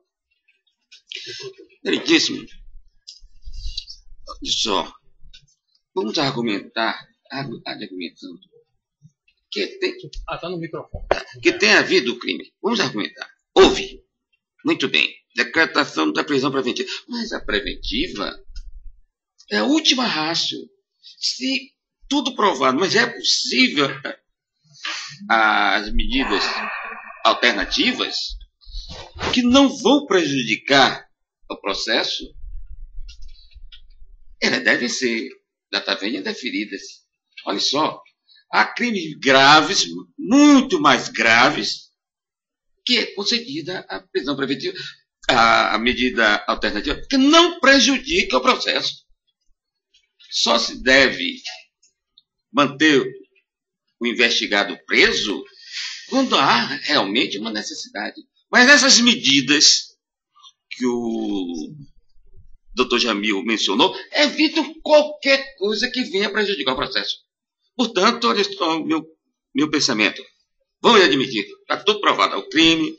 E: Meritíssimo. Olha só, vamos argumentar, argumentando que tem,
A: ah, tá no microfone.
E: Que tem havido crime. Vamos argumentar. Houve. Muito bem. Decretação da prisão preventiva. Mas a preventiva é a última rácio. Se tudo provado, mas é possível as medidas alternativas que não vão prejudicar o processo, elas devem ser data venha deferidas. Olha só, há crimes graves, muito mais graves, que é concedida a prisão preventiva, a, a medida alternativa, que não prejudica o processo. Só se deve manter o investigado preso quando há realmente uma necessidade. Mas essas medidas que o doutor Jamil mencionou evitam qualquer coisa que venha prejudicar o processo. Portanto, olha só o meu, meu pensamento. Vamos admitir, está tudo provado. O crime,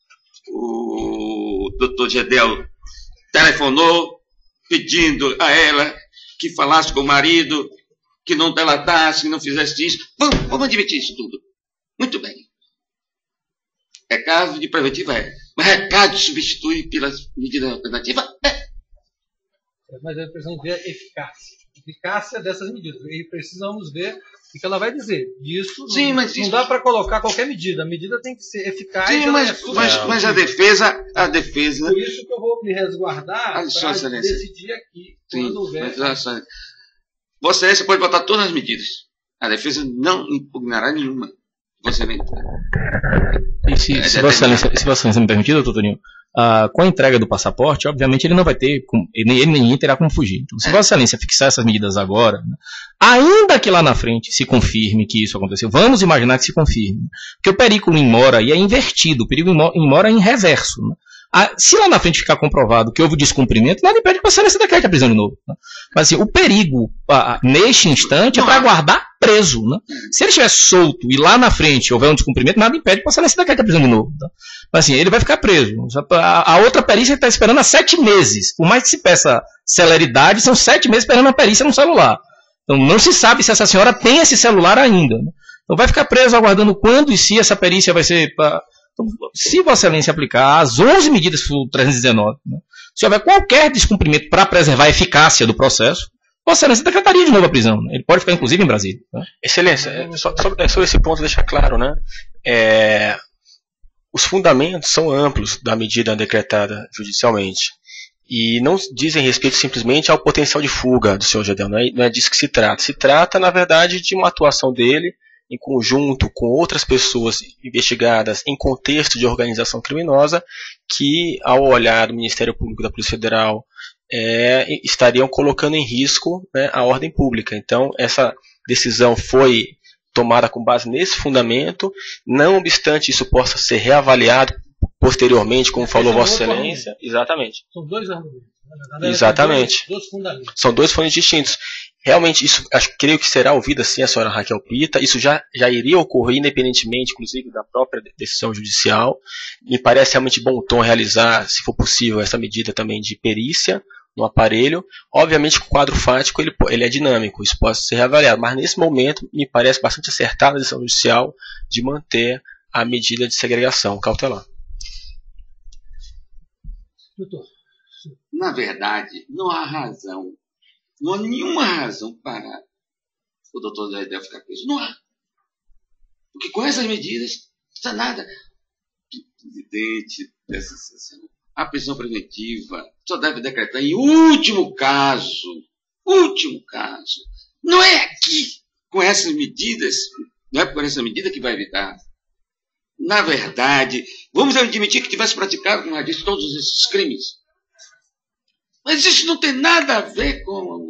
E: o doutor Gedel telefonou pedindo a ela que falasse com o marido, que não delatasse, que não fizesse isso. Vamos, vamos admitir isso tudo. Muito bem. É caso de preventiva, é. Mas é caso de substituir pelas medidas alternativas, é.
A: Mas é precisamos ver a eficácia. Eficácia dessas medidas. E precisamos ver o que ela vai dizer. Isso,
E: Sim,
A: não,
E: mas
A: não
E: isso...
A: dá para colocar qualquer medida. A medida tem que ser eficaz.
E: Sim, mas,
A: é
E: mas, mas a defesa, a defesa...
A: Por isso que eu vou me resguardar para decidir aqui.
E: Sim,
A: quando houver...
E: mas, Vossa Excelência pode botar todas as medidas. A defesa não impugnará nenhuma. Você vem...
C: E se, se, Vossa Excelência, se Vossa Excelência me permitir, doutor Toninho, uh, com a entrega do passaporte, obviamente ele não vai ter, ele, ele nem terá como fugir. Então, se é. Vossa Excelência fixar essas medidas agora, né, ainda que lá na frente se confirme que isso aconteceu, vamos imaginar que se confirme, porque o perigo em mora aí é invertido, o perigo em mora é em reverso. Né? Ah, se lá na frente ficar comprovado que houve descumprimento, nada impede que Vossa Excelência decrete a prisão de novo. Né? Mas assim, o perigo ah, neste instante é para guardar preso, né? Se ele estiver solto e lá na frente houver um descumprimento, nada impede que o Excelência decrete a prisão de novo. Tá? Mas assim, ele vai ficar preso. A, a outra perícia está esperando há sete meses. Por mais que se peça celeridade, são sete meses esperando a perícia no celular. Então não se sabe se essa senhora tem esse celular ainda. Né? Então vai ficar preso aguardando quando e se essa perícia vai ser... Pra... Então, se Vossa Excelência aplicar as onze medidas do trezentos e dezenove, né? Se houver qualquer descumprimento para preservar a eficácia do processo, Vossa Excelência decretaria de novo a prisão. Né? Ele pode ficar, inclusive, em Brasília. Né?
D: Excelência, só, sobre, sobre esse ponto, deixar claro, né? É, os fundamentos são amplos da medida decretada judicialmente. E não dizem respeito simplesmente ao potencial de fuga do senhor Gedel. Não é, não é disso que se trata. Se trata, na verdade, de uma atuação dele em conjunto com outras pessoas investigadas em contexto de organização criminosa que, ao olhar do Ministério Público da Polícia Federal, é, estariam colocando em risco, né, a ordem pública. Então, essa decisão foi tomada com base nesse fundamento, não obstante isso possa ser reavaliado posteriormente, como falou Vossa Excelência. Exatamente.
A: São dois argumentos.
D: Exatamente.
A: São dois, dois fundamentos.
D: São dois fundamentos distintos. Realmente, isso acho, creio que será ouvida sim a senhora Raquel Pita. Isso já, já iria ocorrer, independentemente, inclusive, da própria decisão judicial. Me parece realmente bom tom realizar, se for possível, essa medida também de perícia no aparelho. Obviamente que o quadro fático ele, ele é dinâmico, isso pode ser reavaliado. Mas, nesse momento, me parece bastante acertada a decisão judicial de manter a medida de segregação cautelar.
A: Doutor.
E: Na verdade, não há razão, não há nenhuma razão para o doutor Zé Gedel ficar preso. Não há. Porque com essas medidas, não está nada. Presidente dessa sessão, a prisão preventiva só deve decretar em último caso. Último caso. Não é aqui, com essas medidas, não é por essa medida que vai evitar. Na verdade, vamos admitir que tivesse praticado, como já disse, todos esses crimes. Mas isso não tem nada a ver com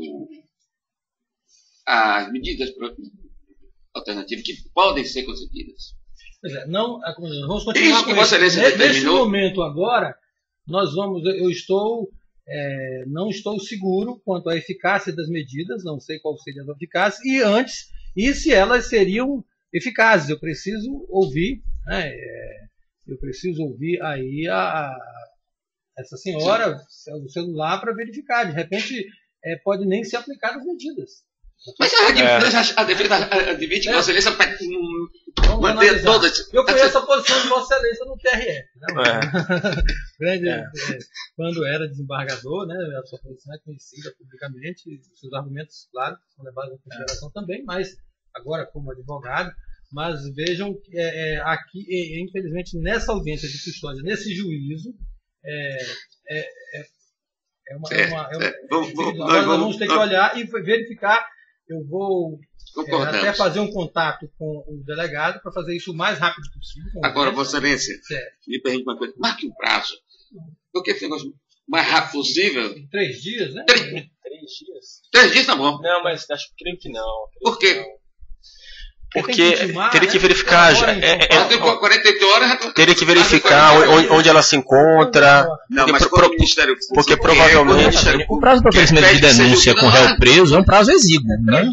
E: as medidas alternativas que podem ser concedidas.
A: Pois é, não, vamos continuar
E: isso
A: com
E: que Vossa Excelência
A: Nesse
E: determinou.
A: momento agora, nós vamos, eu estou, é, não estou seguro quanto à eficácia das medidas, não sei qual seria a eficácia, e antes, e se elas seriam eficazes. Eu preciso ouvir, né, é, eu preciso ouvir aí a, a essa senhora, o celular, para verificar. De repente, é, pode nem ser aplicada as medidas.
E: Mas a, é. a defesa admite que Vossa Excelência vai manter todas.
A: Eu conheço a posição de Vossa Excelência no T R F. Né? É. Grande, é. É, quando era desembargador, né, a sua posição é conhecida publicamente, seus argumentos, claro, são levados em consideração é. também, mas agora como advogado. Mas vejam que é, é, aqui, é, infelizmente, nessa audiência de custódia, nesse juízo, É, é, é, é uma, é uma, é uma,
E: vamos, vamos,
A: agora nós
E: vamos,
A: vamos ter que olhar e verificar. Eu vou é, até fazer um contato com o delegado para fazer isso o mais rápido possível.
E: Agora, Vossa Excelência, me permite uma coisa, marque um prazo, porque esse negócio mais rápido possível.
A: Três dias, né?
E: Três,
D: Três dias.
E: Três dias tá bom.
D: Não, mas acho que creio que não.
E: Por quê?
D: Porque que intimar, teria né? que verificar. Já, é, é, é,
E: quarenta e oito horas.
D: Teria que verificar onde, onde ela se encontra.
E: Não, mas
D: pro,
E: Ministério Público,
D: porque provavelmente.
C: O prazo do oferecimento de denúncia com réu preso é um prazo exíguo, né?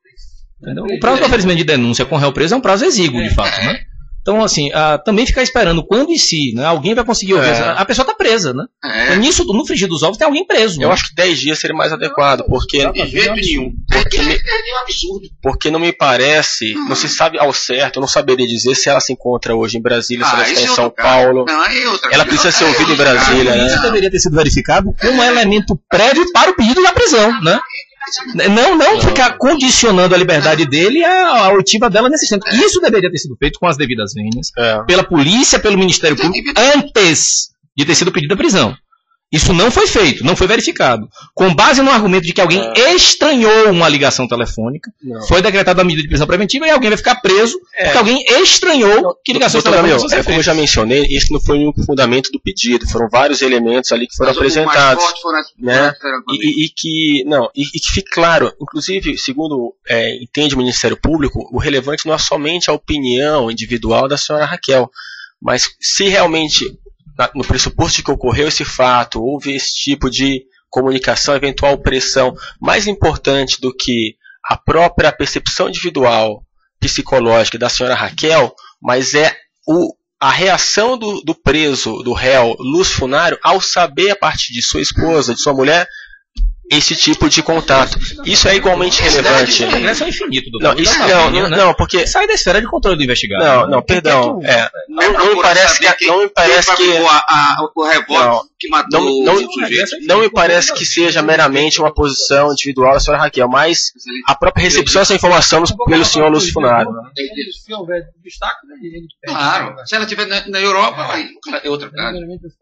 C: O prazo do oferecimento de denúncia com réu preso é um prazo exíguo, de fato, né? Então, assim, ah, também ficar esperando quando e se, né? Alguém vai conseguir ouvir. É. A pessoa está presa, né? É. Então, nisso, no frigir dos ovos, tem alguém preso.
D: Eu
C: né?
D: acho que dez dias seria mais adequado, porque.
E: De jeito nenhum. Porque, é, é um absurdo.
D: Porque não me parece, hum. não se sabe ao certo, eu não saberia dizer se ela se encontra hoje em Brasília, ah, se ela está em São Paulo.
E: Não, é outra
D: ela precisa ser ouvida em Brasília, né?
C: Isso deveria ter sido verificado como elemento prévio para o pedido da prisão, né? Não, não ficar condicionando a liberdade dele à oitiva dela nesse centro. Isso deveria ter sido feito com as devidas vênias, é. pela polícia, pelo Ministério Público, antes de ter sido pedido a prisão. Isso não foi feito, não foi verificado. Com base no argumento de que alguém é. estranhou uma ligação telefônica, não. foi decretada a medida de prisão preventiva e alguém vai ficar preso é. porque alguém estranhou não, que ligações telefônicas
D: é, como eu já mencionei, esse não foi o único fundamento do pedido, foram vários elementos ali que foram Mas apresentados. Foram as, né? e, e, e que não, e, e que fique claro, inclusive, segundo é, entende o Ministério Público, o relevante não é somente a opinião individual da senhora Raquel, mas se realmente no pressuposto de que ocorreu esse fato, houve esse tipo de comunicação, eventual pressão, mais importante do que a própria percepção individual psicológica da senhora Raquel, mas é o, a reação do, do preso, do réu Lúcio Funari, ao saber a partir de sua esposa, de sua mulher, esse tipo de contato. Isso é igualmente relevante.
C: Isso é infinito, doutor.
D: Não, isso não, não, não, porque
C: sai da esfera de controle do investigado.
D: Não, não, perdão. É, não, não me parece que não me parece que
E: a, a, o revólver que matou
D: não, não,
E: o sujeito.
D: Não me parece que seja meramente uma posição individual da senhora Raquel, mas a própria recepção dessa informação pelo senhor Lúcio Funari.
A: Se houver destaque, ele pede.
E: Claro. Se ela estiver na, na Europa, aí é outra coisa.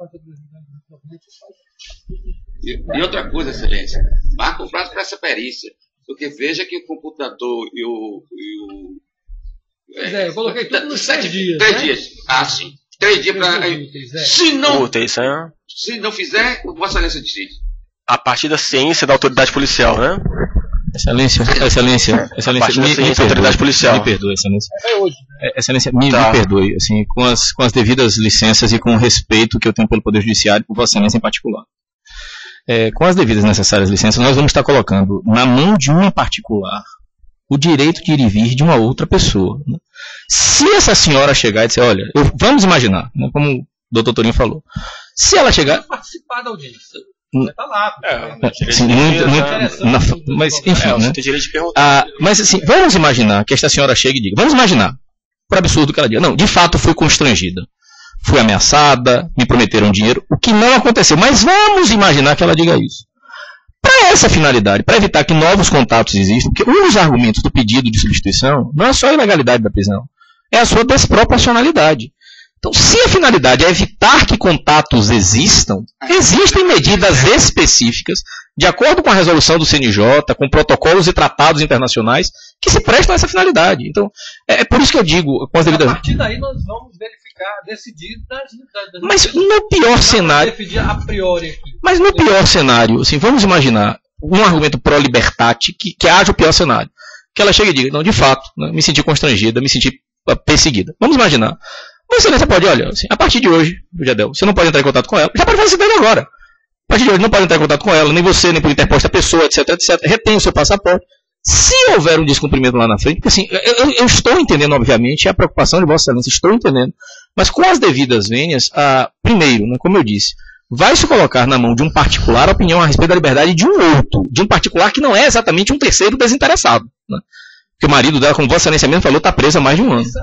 E: E, e outra coisa, excelência, marca um prazo para essa perícia, porque veja que o computador e o... E o
A: é, eu coloquei tudo nos sete dias,
E: Três
A: né?
E: dias, ah sim, três dias para... Se não,
D: Úteis, né?
E: se não fizer, o Vossa Excelência decide.
D: A partir da ciência da autoridade policial, né?
C: Excelência, excelência, excelência,
D: me, me perdoe, autoridade policial.
C: Me perdoe, excelência.
A: É hoje.
C: Né? Excelência, me,
D: tá.
C: me perdoe, assim, com as, com as devidas licenças e com o respeito que eu tenho pelo Poder Judiciário e por Vossa Excelência em particular. É, com as devidas necessárias licenças, nós vamos estar colocando na mão de uma particular o direito de ir e vir de uma outra pessoa. Né? Se essa senhora chegar e dizer, olha, eu, vamos imaginar, né, como o doutor Torinho falou, se ela chegar...
A: participar da audiência. Vai estar lá.
C: É, sim, muito, muito, na, mas, enfim,
D: é,
C: né?
D: Tem direito de perguntar.
C: Ah, mas assim, vamos imaginar que esta senhora chegue e diga, vamos imaginar, por absurdo que ela diga, não, de fato fui constrangida. Fui ameaçada, me prometeram dinheiro, o que não aconteceu. Mas vamos imaginar que ela diga isso. Para essa finalidade, para evitar que novos contatos existam, porque um dos argumentos do pedido de substituição não é só a ilegalidade da prisão, é a sua desproporcionalidade. Então, se a finalidade é evitar que contatos existam, existem medidas específicas, de acordo com a resolução do C N J, com protocolos e tratados internacionais, que se prestam a essa finalidade. Então, é, é por isso que eu digo, com as devidas...
A: A partir daí nós vamos verificar, decidir das... das, das
C: mas no pior cenário...
A: Decidir a priori aqui.
C: Mas no pior cenário, assim, vamos imaginar um argumento pró-libertate que, que haja o pior cenário. Que ela chegue e diga, não, de fato, né, me senti constrangida, me senti perseguida. Vamos imaginar. Mas você pode, olha, assim, a partir de hoje, Jadel, você não pode entrar em contato com ela. Já pode fazer isso daí agora. A partir de hoje não pode entrar em contato com ela, nem você, nem por interposta pessoa, etc, etcétera. Retém o seu passaporte. Se houver um descumprimento lá na frente, porque assim, eu, eu estou entendendo, obviamente, a preocupação de Vossa Excelência, estou entendendo. Mas com as devidas vênias, ah, primeiro, né, como eu disse, vai se colocar na mão de um particular a opinião a respeito da liberdade de um outro, de um particular que não é exatamente um terceiro desinteressado. Né? Porque o marido dela, como Vossa Excelência mesmo falou, está preso há mais de um ano.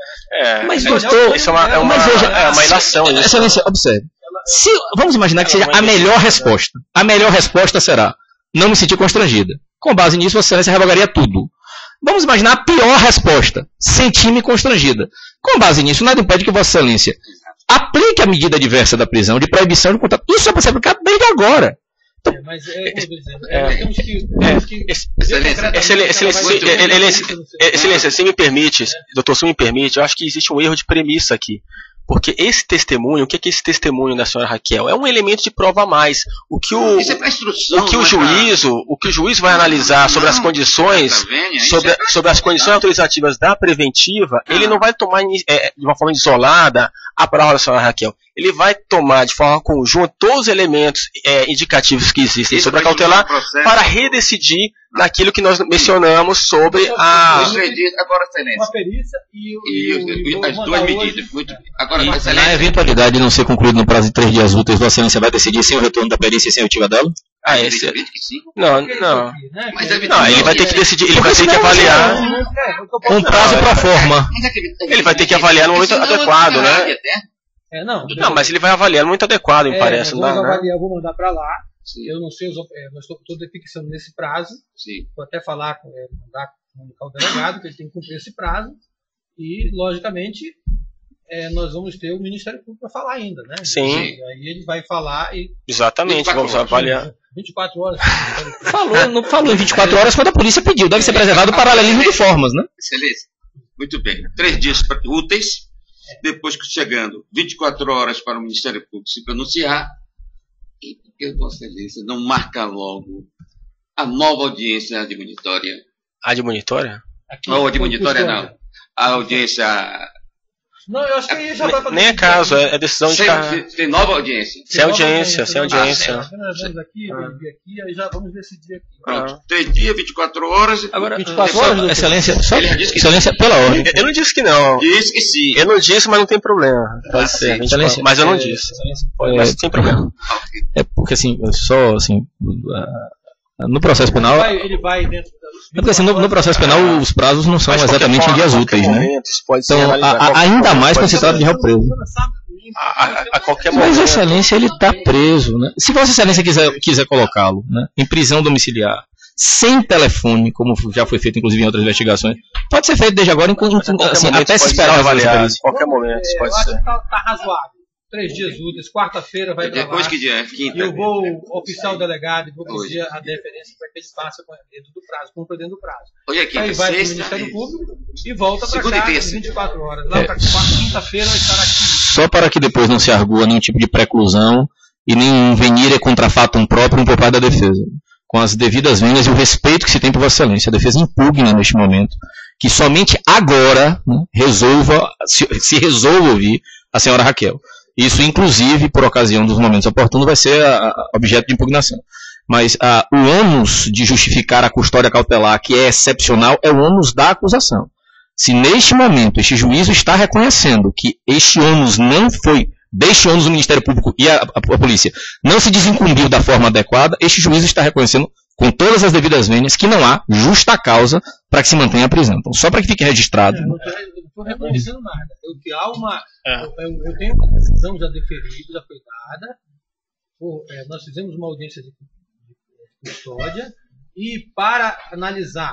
D: É,
C: mas
D: é,
C: estou,
D: isso é uma, é uma,
C: mas veja,
D: é uma ilação.
C: Se, excelência, observe. Se, vamos imaginar que seja a melhor resposta. A melhor resposta será, não me sentir constrangida. Com base nisso, Vossa Excelência revogaria tudo. Vamos imaginar a pior resposta, sentir-me constrangida. Com base nisso, nada impede que Vossa Excelência aplique a medida adversa da prisão, de proibição de contato. Isso é para ser aplicado desde agora. Então,
A: é, mas é, é, nós temos que... Temos que
D: excelência, excelência, excelência, se me permite, doutor, se me permite, eu acho que existe um erro de premissa aqui. Porque esse testemunho, o que é que esse testemunho da senhora Raquel? É um elemento de prova a mais. O que o,
E: isso é pra instrução,
D: o, que o juízo, o que o juiz vai analisar sobre as condições, sobre, sobre as condições autorizativas da preventiva, ele não vai tomar é, de uma forma isolada a prova da senhora Raquel. Ele vai tomar de forma conjunta todos os elementos é, indicativos que existem
E: isso
D: sobre a cautelar para redecidir naquilo que nós mencionamos sobre a...
E: Agora, excelência.
A: Uma perícia e,
E: e, e, e as duas medidas. Muito, agora,
C: e, na eventualidade de não ser concluído no prazo de três dias úteis, Vossa Excelência vai decidir sem o retorno da perícia e sem a oitiva dela?
D: Ah, esse... Não, não.
E: Mas
D: não, ele vai ter que decidir, ele vai ter que avaliar um prazo pro forma. Ele vai ter que avaliar no momento adequado, né?
A: É, não,
D: não, mas ele vai avaliar no momento adequado, me
A: é,
D: parece.
A: Vamos
D: não dá,
A: avaliar,
D: né?
A: eu vou mandar para lá.
E: Sim.
A: Eu não sei, os, é, nós estou fixando nesse prazo.
E: Sim.
A: Vou até falar, é, mandar comunicar o delegado que ele tem que cumprir esse prazo. E, logicamente, é, nós vamos ter o Ministério Público para falar ainda, né?
D: Sim.
A: E aí ele vai falar e...
D: Exatamente, vamos
A: horas,
D: avaliar.
A: vinte e quatro horas.
C: falou, não falou em vinte e quatro horas quando a polícia pediu. Deve ser preservado o paralelismo de formas, né?
E: Excelência. Muito bem. Três dias úteis. Depois que chegando vinte e quatro horas para o Ministério Público se pronunciar, e porque Vossa Excelência não marca logo a nova audiência admonitória?
D: Admonitória?
E: Não, admonitória não. A audiência
A: Não, eu acho que aí já vai para
F: Nem é caso, é, é decisão de
E: Sem,
F: cargo.
E: tem nova audiência.
F: Sem audiência, sem audiência.
A: Nós vamos aqui, vamos ver aqui, aí já vamos decidir aqui.
E: Pronto. Três dias, vinte e quatro horas.
C: Agora,
A: vinte e quatro
C: só,
A: horas, doutor?
C: excelência, só,
E: Ele disse que
C: excelência pela ordem.
F: Eu não disse que não.
E: Diz que sim.
F: Eu não disse, mas não tem problema. Pode
E: Ah,
F: ser.
E: sim.
C: Excelência,
F: Mas eu não
C: é,
F: disse.
C: excelência,
F: Pode,
C: é,
F: mas sem problema.
C: É porque assim, só assim, no processo penal,
A: Ele vai, ele vai dentro das
C: é porque assim, no, no processo penal os prazos não são
F: Mas, de qualquer
C: exatamente em
F: forma,
C: dias
F: a qualquer
C: úteis, né?
F: momento, isso pode ser
C: Então,
F: analisado.
C: a- a-
F: Qualquer
C: ainda
F: momento
C: mais quando
F: pode
C: se
F: ser-
C: trata de réu preso.
F: A, a, a qualquer
C: Mas
F: momento.
C: Vossa Excelência ele está preso, né? Se Vossa Excelência quiser, quiser colocá-lo, né, em prisão domiciliar, sem telefone, como já foi feito inclusive em outras investigações, pode ser feito desde agora, enquanto, assim, até se esperar o
F: avaliado.
C: avaliado.
F: Qualquer momento, isso
A: Eu
F: pode
A: acho
F: ser.
A: que tá, tá razoável. Três dias úteis, quarta-feira vai
E: Depois
A: gravar.
E: que dia?
A: E
E: Quinta.
A: eu vou oficiar o delegado e vou
E: Hoje.
A: pedir a deferência para que ele faça dentro do prazo, cumpra dentro do prazo.
E: Hoje é
A: Aí
E: quinta,
A: vai para o
E: sexta.
A: Ministério Público e volta para
E: Segunda e
A: cá às
E: terça.
A: vinte e quatro horas. Lá
C: É.
A: para quinta-feira vai estar aqui.
C: Só para que depois não se argua nenhum tipo de preclusão e nem venire contra fatum próprio por parte da defesa. Com as devidas vênias e o respeito que se tem por Vossa Excelência. A defesa impugna neste momento que somente agora, né, resolva, se, se resolva ouvir a senhora Raquel. Isso, inclusive, por ocasião dos momentos oportunos, vai ser a, a objeto de impugnação. Mas a, o ônus de justificar a custódia cautelar, que é excepcional, é o ônus da acusação. Se neste momento este juízo está reconhecendo que este ônus não foi, deste ônus o Ministério Público e a, a, a Polícia não se desincumbiu da forma adequada, este juízo está reconhecendo com todas as devidas vênias que não há justa causa para que se mantenha a prisão. Então, só para que fique registrado.
A: Eu não estou reconhecendo nada. Eu, que há uma,
F: É.
A: eu, eu- eu tenho uma decisão já deferida, já foi dada. Por, é, nós fizemos uma audiência de, de custódia e para analisar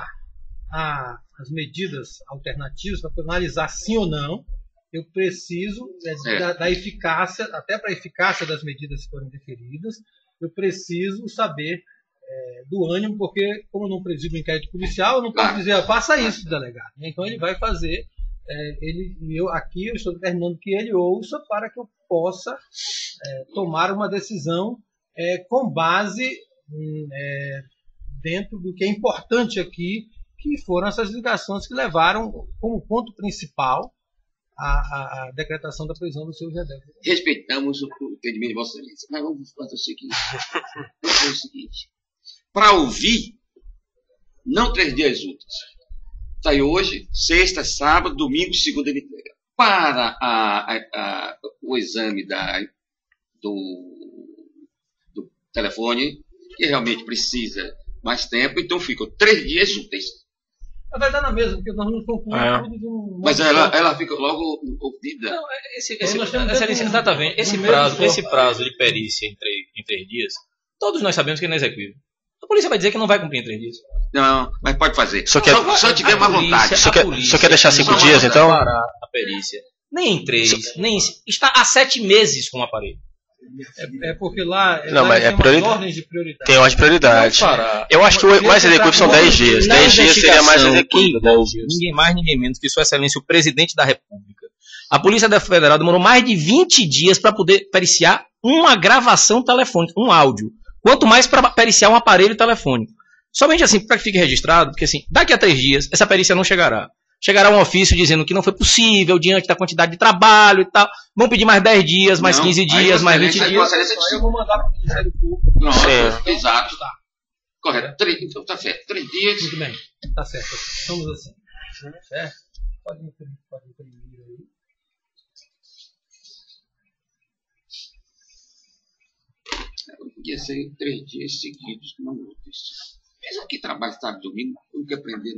A: a- as medidas alternativas, para analisar sim ou não, eu preciso é,
E: É.
A: da, da eficácia, até para a eficácia das medidas que foram deferidas, eu preciso saber é, do ânimo, porque como eu não presido o inquérito policial, eu não posso
E: Claro.
A: dizer, faça isso, delegado. Então ele vai fazer, é, ele, e eu, aqui eu estou determinando que ele ouça para que eu possa é, tomar uma decisão é, com base hum, é, dentro do que é importante aqui, que foram essas ligações que levaram como ponto principal a, a, a decretação da prisão do seu Gedel.
E: Respeitamos o o entendimento de Vossa Excelência. Mas vamos fazer o seguinte. Vamos fazer o seguinte. Para ouvir, não três dias úteis. Sai hoje, sexta, sábado, domingo, segunda ele entrega. Para a, a, a, o exame da, do, do telefone, que realmente precisa mais tempo, então ficam três dias úteis.
A: Vai dar na mesma, porque nós não concluímos
F: É.
A: tudo de um.
E: Mas ela, ela fica logo ouvida.
C: Não, esse,
A: Então,
C: esse,
A: nós temos
C: excelência,
A: um-
C: exatamente, esse
A: um
C: prazo,
A: mesmo
C: esse prazo de perícia em três, em três dias, todos nós sabemos que é inexequível. A polícia vai dizer que não vai cumprir em três dias.
E: Não, mas pode fazer.
F: Só quer-
E: só, só tiver
C: A
E: má
C: polícia-
E: vontade.
C: a
F: Só quer-
C: polícia
F: só quer deixar cinco
C: não
F: dias,
C: vai
F: então?
C: parar a perícia. Nem em três, nem em, está há sete meses com o aparelho.
A: É, é porque lá,
F: Não,
A: lá
F: mas
A: tem
F: é
A: umas
F: priori-
A: ordens de prioridade.
F: Tem ordem de prioridade.
C: Não parar.
F: Eu acho que o mais executivo são dez dias.
C: Na
F: dez dias seria mais
C: investigação,
F: executivo.
C: quem envolve ninguém mais, ninguém menos que Sua Excelência, o Presidente da República. A Polícia Federal demorou mais de vinte dias para poder periciar uma gravação telefônica, um áudio. Quanto mais para periciar um aparelho telefônico. Somente assim, para que fique registrado, porque assim, daqui a três dias, essa perícia não chegará. Chegará um ofício dizendo que não foi possível, diante da quantidade de trabalho e tal. Vão pedir mais dez dias, mais
E: Não,
C: quinze
E: aí
C: dias,
E: Vossa
C: mais vinte
E: Excelência-
C: dias.
E: Vossa Excelência-
A: Aí eu vou mandar para o Ministério Público.
E: Pronto,
F: Sim.
E: exato. Correto. Três, então tá certo. Três dias.
A: Muito bem, tá certo. Estamos assim. Certo? Pode imprimir, pode imprimir aí.
E: Podia ser três dias seguidos, não úteis. Mesmo que trabalhe sábado e domingo, tem que aprender.